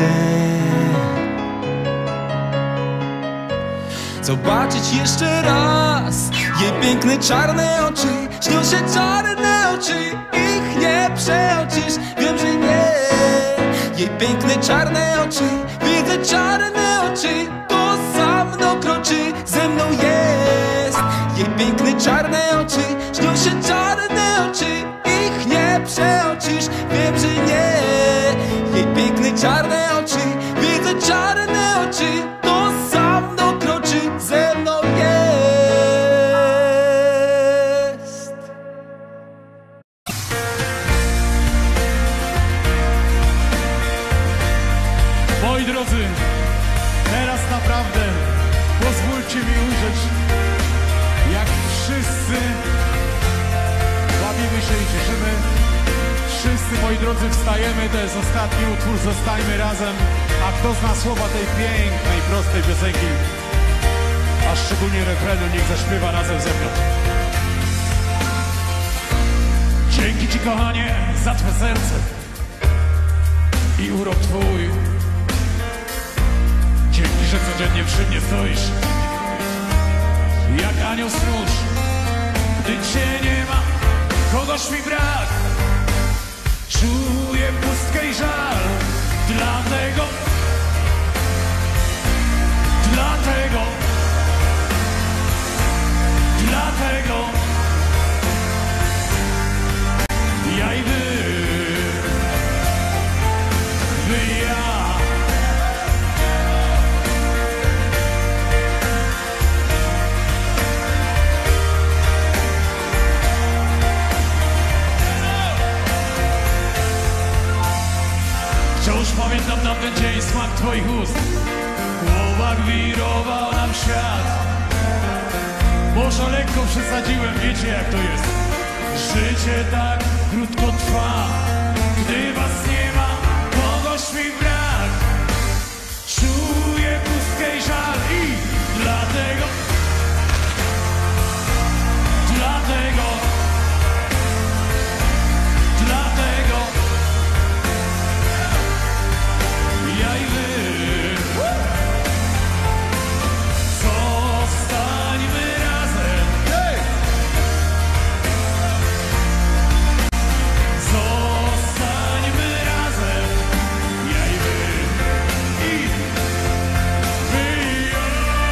Speaker 9: Zobaczyć jeszcze raz jej piękne czarne oczy. Śnią się czarne oczy, ich nie przeoczysz. Wiem, że nie. Jej piękne czarne oczy, widzę czarne oczy. To za mną kroczy, ze mną jest. Jej piękne czarne oczy, śnią się czarne oczy, ich nie przeoczysz. Wiem, że nie. Jej piękne czarne oczy, widzę czarne oczy. To za mną kroczy, ze mną jest.
Speaker 8: Moi drodzy, teraz naprawdę pozwólcie mi ujrzeć, jak wszyscy bawimy się i cieszymy. Wszyscy, moi drodzy, wstajemy, to jest ostatni utwór, zostajmy razem. A kto zna słowa tej pięknej, prostej piosenki, a szczególnie refrenu, niech zaśpiewa razem ze mną. Dzięki Ci, kochanie, za Twe serce i urok Twój. Dzięki, że codziennie przy mnie stoisz jak anioł stróż. Gdy Cię nie ma, kogoś mi brak, czuję pustkę i żal. Dlatego, Dlatego, dlatego ja i wy, wy i ja. Wciąż pamiętam tamten dzień, smak twoich ust. W głowach wirował nam świat. Może lekko przesadziłem, wiecie jak to jest. Życie tak krótko trwa. Gdy was nie ma, kogoś mi brak. Czuję pustkę i żal i dlatego, dlatego, dlatego ja i wy zostańmy razem. Hey! Zostańmy razem. Ja i wy. I wy i ja.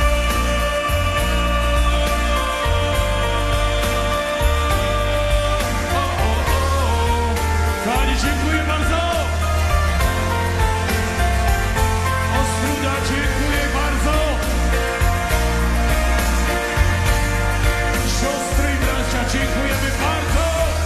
Speaker 8: O, o, o. Kochani, dziękuję bardzo. Ostruda, dziękuję bardzo. Siostry i bracia, dziękujemy bardzo.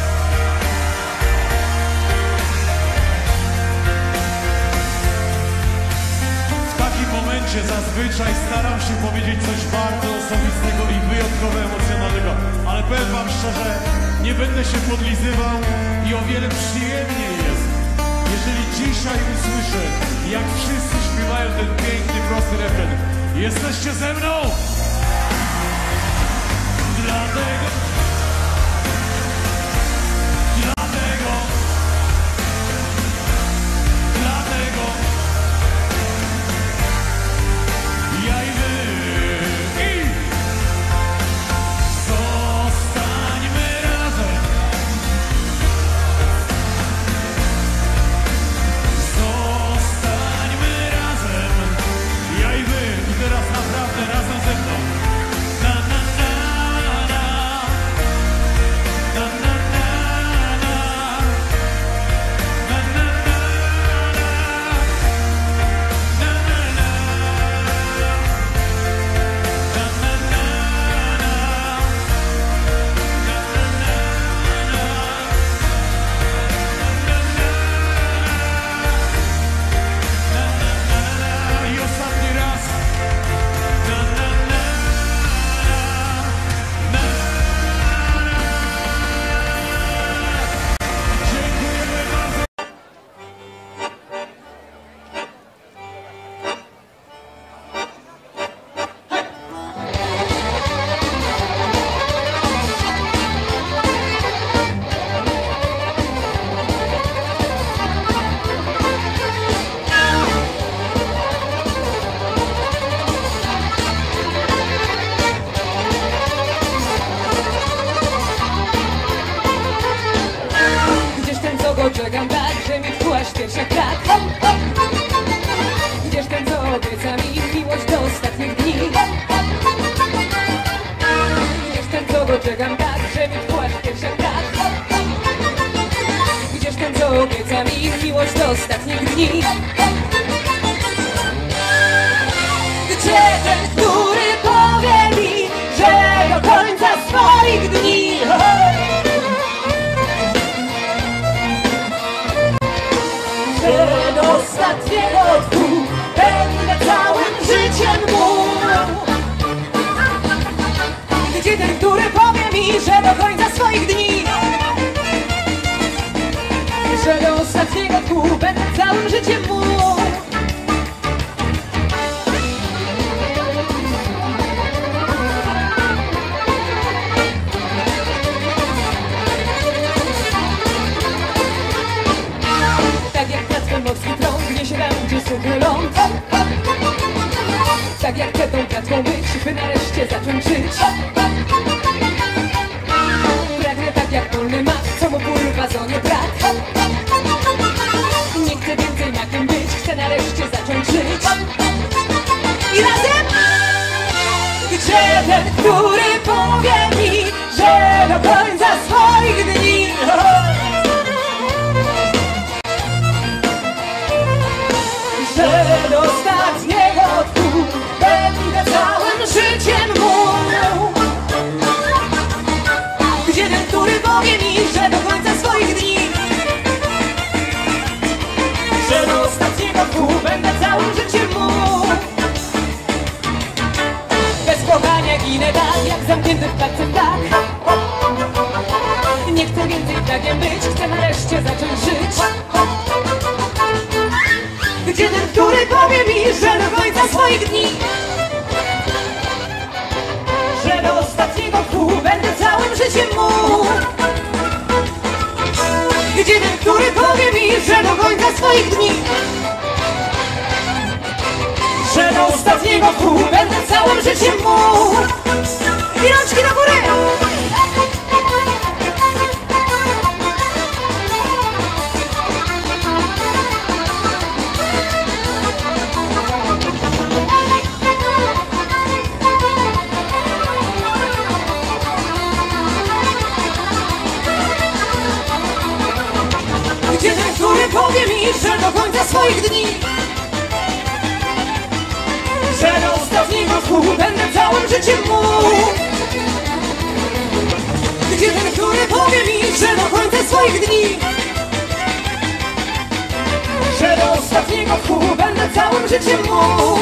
Speaker 8: W takim momencie zazwyczaj staram się powiedzieć coś bardzo osobistego i wyjątkowo emocjonalnego, ale powiem wam szczerze, nie będę się podlizywał i o wiele przyjemniej jest, jeżeli dzisiaj usłyszę, jak wszyscy śpiewają ten piękny, prosty refren. Jesteście ze mną? Dlatego, dlatego, dlatego ja i wy i zostańmy razem. Zostańmy razem, ja i wy. I teraz naprawdę razem ze mną. Na, na, na, na. Na, na, na, na. Na, na, na, na. Na, na, na. Na, na, na, na. Na, na, na, na. I ostatni raz. Na, na, na, na, na. Dziękujemy bardzo.
Speaker 10: Gdzież ten, co go czekam tak, że mi wkłaś pierwsza krat? Gdzież ten, co obieca mi miłość do ostatnich dni? Gdzież ten, co go czekam tak, że mi wkłaś pierwsza krat? Gdzież ten, co obieca mi miłość do ostatnich dni? Gdzie ten, który powie mi, że do końca swoich dni? Że do ostatniego dnia będę całym życiem mu. Gdzie ten, który powie mi, że do końca swoich dni, że do ostatniego dnia będę całym życiem mu. Tak jak na swym morski trąg niesie tam, gdzie suchy ląd. Tak jak chcę tą kratką być, by nareszcie zacząć żyć. Pragnę tak jak polny mak, co mu pływa zonie brak. Nie chcę więcej makiem być, chcę końca swoich dni, że do ostatniego tchu będę całym życiem mógł. Gdzie ten, który powie mi, że do końca swoich dni, że do ostatniego tchu będę całym życiem mógł. I rączki do góry! Gdzie ten, który powie mi, że do końca swoich dni, że do ostatniego tchu będę całym życiem mógł. Gdzie ten, który powie mi, że do końca swoich dni, że do ostatniego tchu będę całym życiem mógł.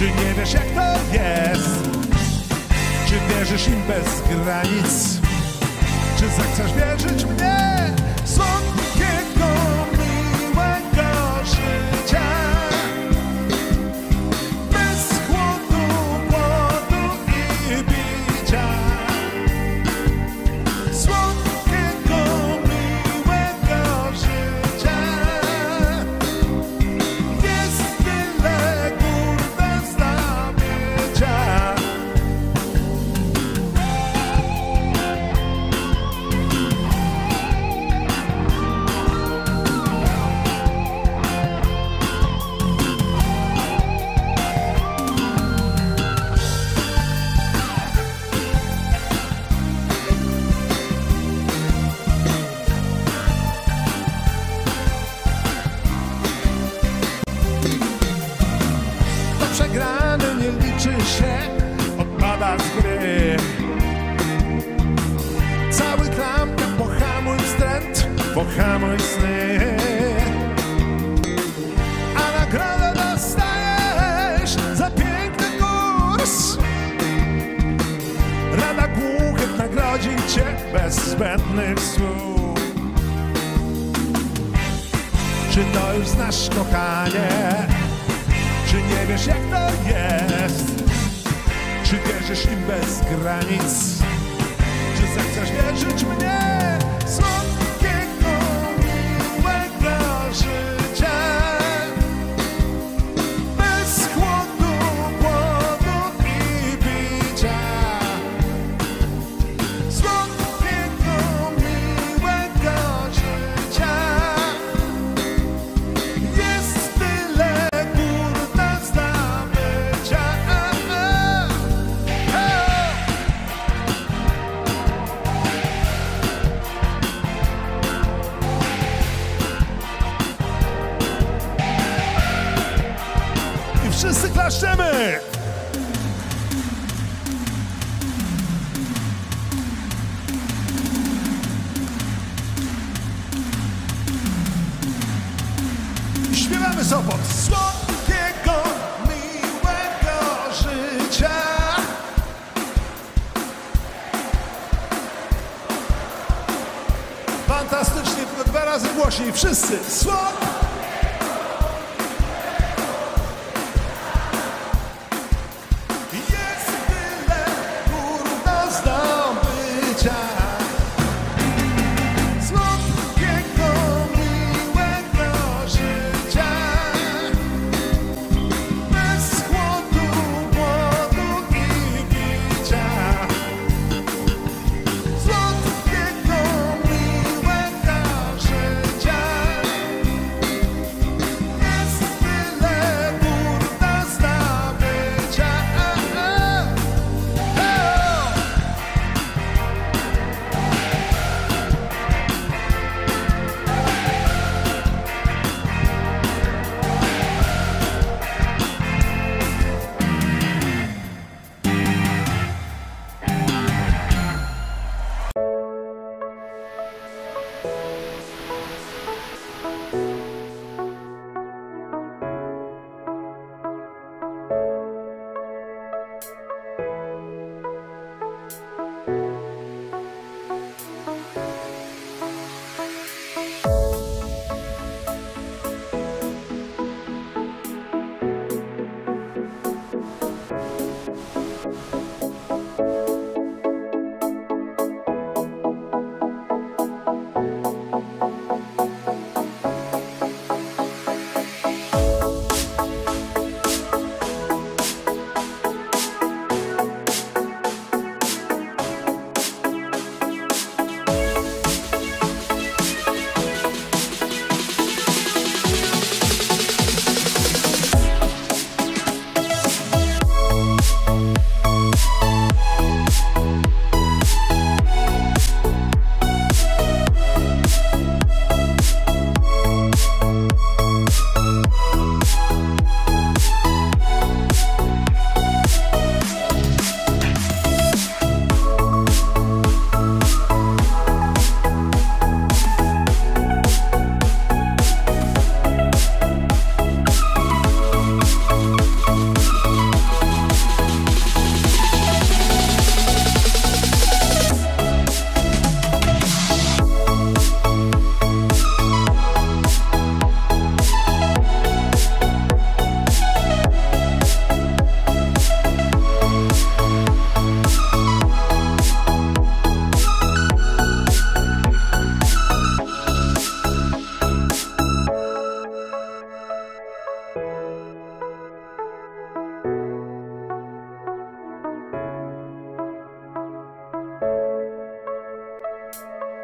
Speaker 8: Czy nie wiesz jak to jest? Czy wierzysz im bez granic? Czy zechcesz wierzyć mnie? Słodkiego, miłego życia, bez chłodu, głodu i bicia. Słodkiego, miłego życia. Jest tyle gór do zdobycia. To przegrany nie liczy się, odpada z gry. Cały klamka, pohamuj wstręt, pohamuj sny. A nagrodę dostajesz za piękny kurs. Rada głuchych nagrodzi cię bez zbędnych słów. Czy to już znasz, kochanie? Czy nie wiesz jak to jest? Czy wierzysz im bez granic? Czy zechcesz wierzyć mnie? Słodkiego, miłego życia, bez chłodu, głodu i bicia. Słodkiego, miłego życia. Jest tyle gór do zdobycia. I wszyscy klaszczemy! I śpiewamy Sopot. Słodkiego, miłego życia. Fantastycznie, tylko dwa razy głośniej. Wszyscy. Słod... Jest tyle gór do zdobycia. Słodkiego, miłego życia, bez chłodu, głodu i bicia. Słodkiego, miłego życia.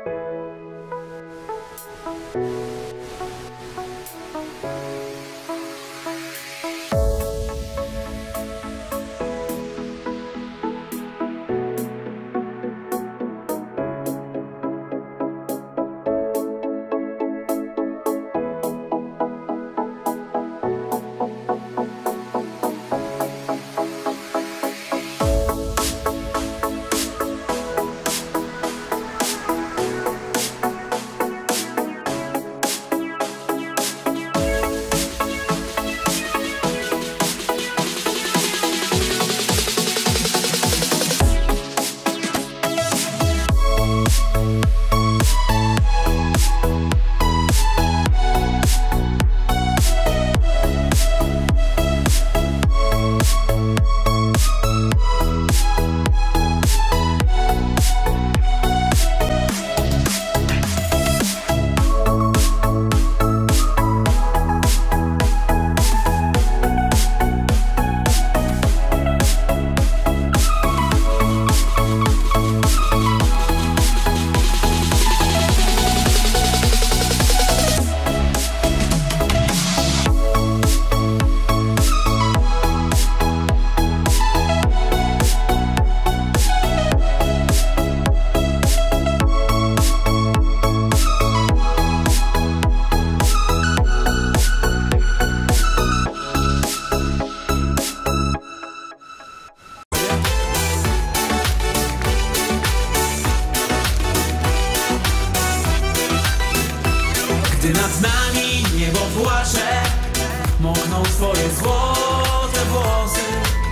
Speaker 6: Gdy nad nami niebo płacze, mokną twoje złote włosy.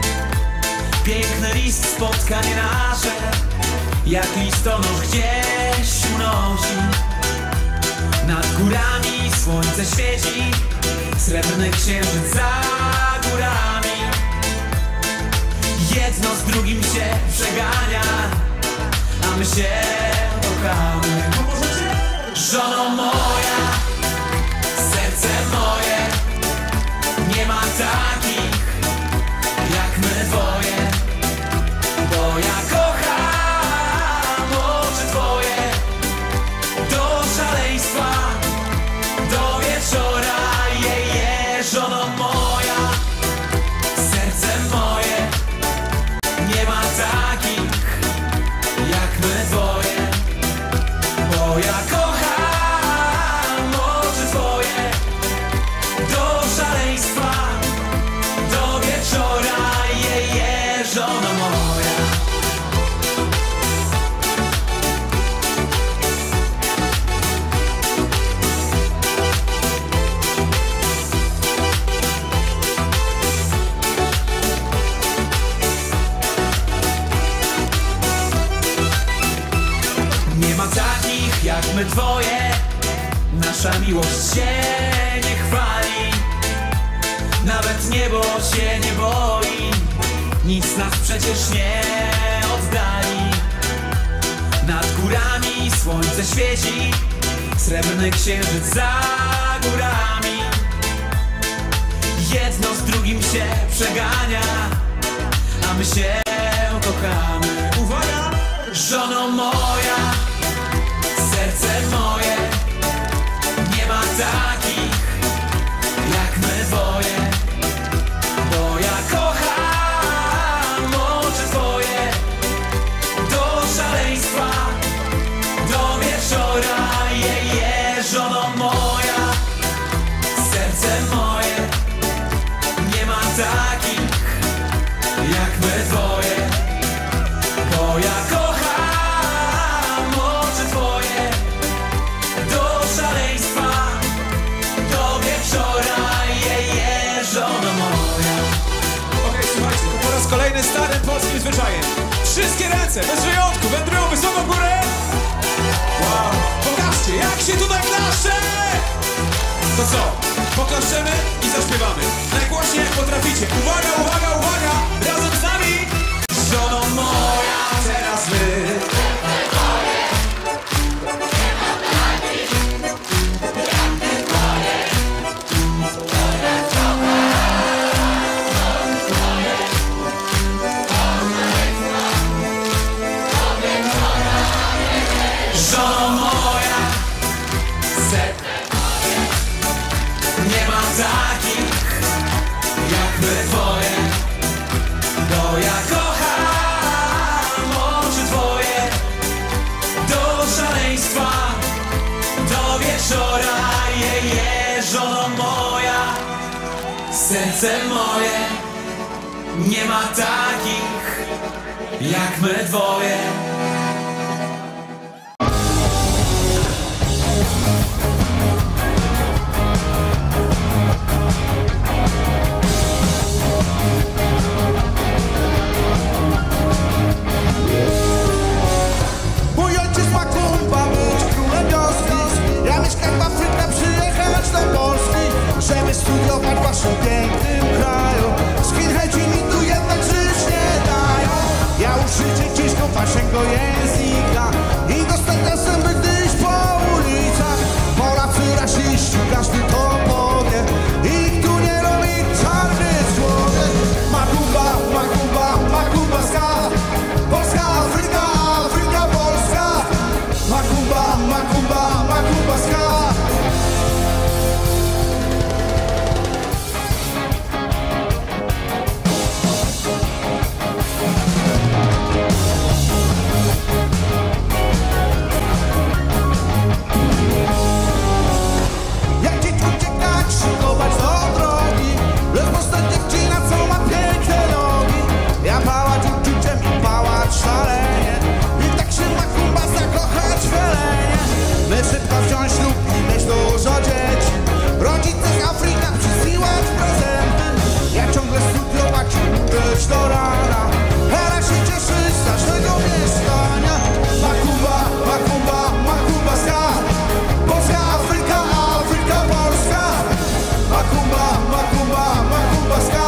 Speaker 6: Piękny list, spotkanie nasze, jak listonosz gdzieś unosi. Nad górami słońce świeci, srebrny księżyc za górami. Jedno z drugim się przegania, a my się kochamy. Żono moja, serce moje, nie ma takich jak my dwoje. Bo ja kocham oczy twoje, do szaleństwa, do wieczora. Je, je, żono moja, serce moje, nie ma takich jak my dwoje. Bo ja kocham oczy twoje, do szaleństwa, do wieczora. Je, je, żono moja. Nie ma takich jak my dwoje, nasza miłość się nie chwali. Nawet niebo się nie boi, nic nas przecież nie oddali. Nad górami słońce świeci, srebrny księżyc za górami. Jedno z drugim się przegania, a my się kochamy. Uwaga! Żono moja, serce moje, nie ma takich jak my dwoje. Bo ja kocham oczy twoje, do szaleństwa, do wieczora. Je, je, żono moja, serce moje, nie ma takich jak my dwoje. Bo ja kocham oczy twoje, do szaleństwa, do wieczora. Je, je, żono moja.
Speaker 9: Okej, słuchajcie, to po raz kolejny starym polskim zwyczajem. Wszystkie ręce, bez wyjątku, wędrują wysoko w górę. Wow, pokażcie, jak się tutaj klaszcze! To co, poklaszczemy i zaśpiewamy. Najgłośniej jak potraficie. Uwaga, uwaga, uwaga! Razem z nami!
Speaker 6: Żono moja,
Speaker 9: Teraz wy!
Speaker 6: żono moja. serce moje nie ma takich jak my dwoje.
Speaker 8: Mój ojciec ma kumba być królem wioski. Ja mieszkam w Afryce, przyjechać do Polski, żeby studiować w waszym pięknym kraju. Skinheadzi mi tu jednak żyć nie dają. Ja uczycie ciężko waszego języka i dostać czasem by gdzieś po ulicach. Polacy rasiści, każdy to powie. Ich tu nie robi czarny człowiek. Makumba, makumba, makumba ska. Polska, Afryka, Afryka, Polska. Makumba, makumba, makumba ska. Jak dziś uciekać, szykować do drogi, lecz postać dziewczyna, co ma piękne nogi. Ja pałać uczuciem i pałać szalenie, i tak się makumba zakochać w Helenie. My szybko wziąć ślub i mieć dużo dzieci, rodzice z Afryka przysyłać prezenty. Ja ciągle studiować i być do rana, Hela się cieszy z naszego mieszkania. Makumba, makumba, makumba ska. Polska, Afryka, Afryka, Polska. Makumba, makumba, makumba ska.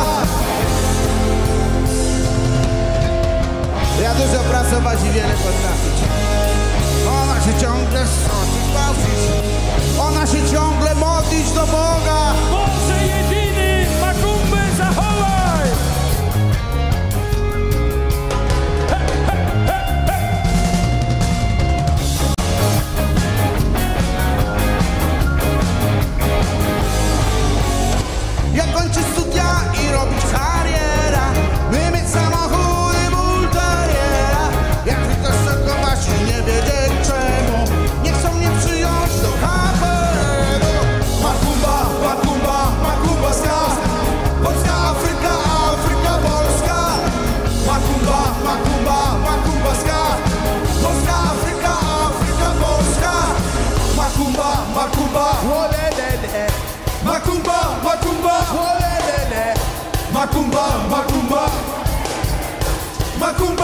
Speaker 8: Ja dużo pracować i wiele potrafić. Ona się ciągle sądzić, bałcić. Ona się ciągle modlić do Boga.
Speaker 4: Boże jedyny, Makumbę zachowaj!
Speaker 8: Jak kończyć studia i robić karierę, by mieć samochód i bulteriera. Jak tylko szokować i nie wiedzieć czemu, nie chcą mnie przyjąć do kabaretu. Makumba, makumba, makumba ska. Polska, Afryka, Afryka, Polska. Makumba, makumba, makumba ska. Polska, Afryka, Afryka, Polska. Makumba, makumba, wolelele. Makumba, makumba, wolelele. Makumba, makumba, makumba.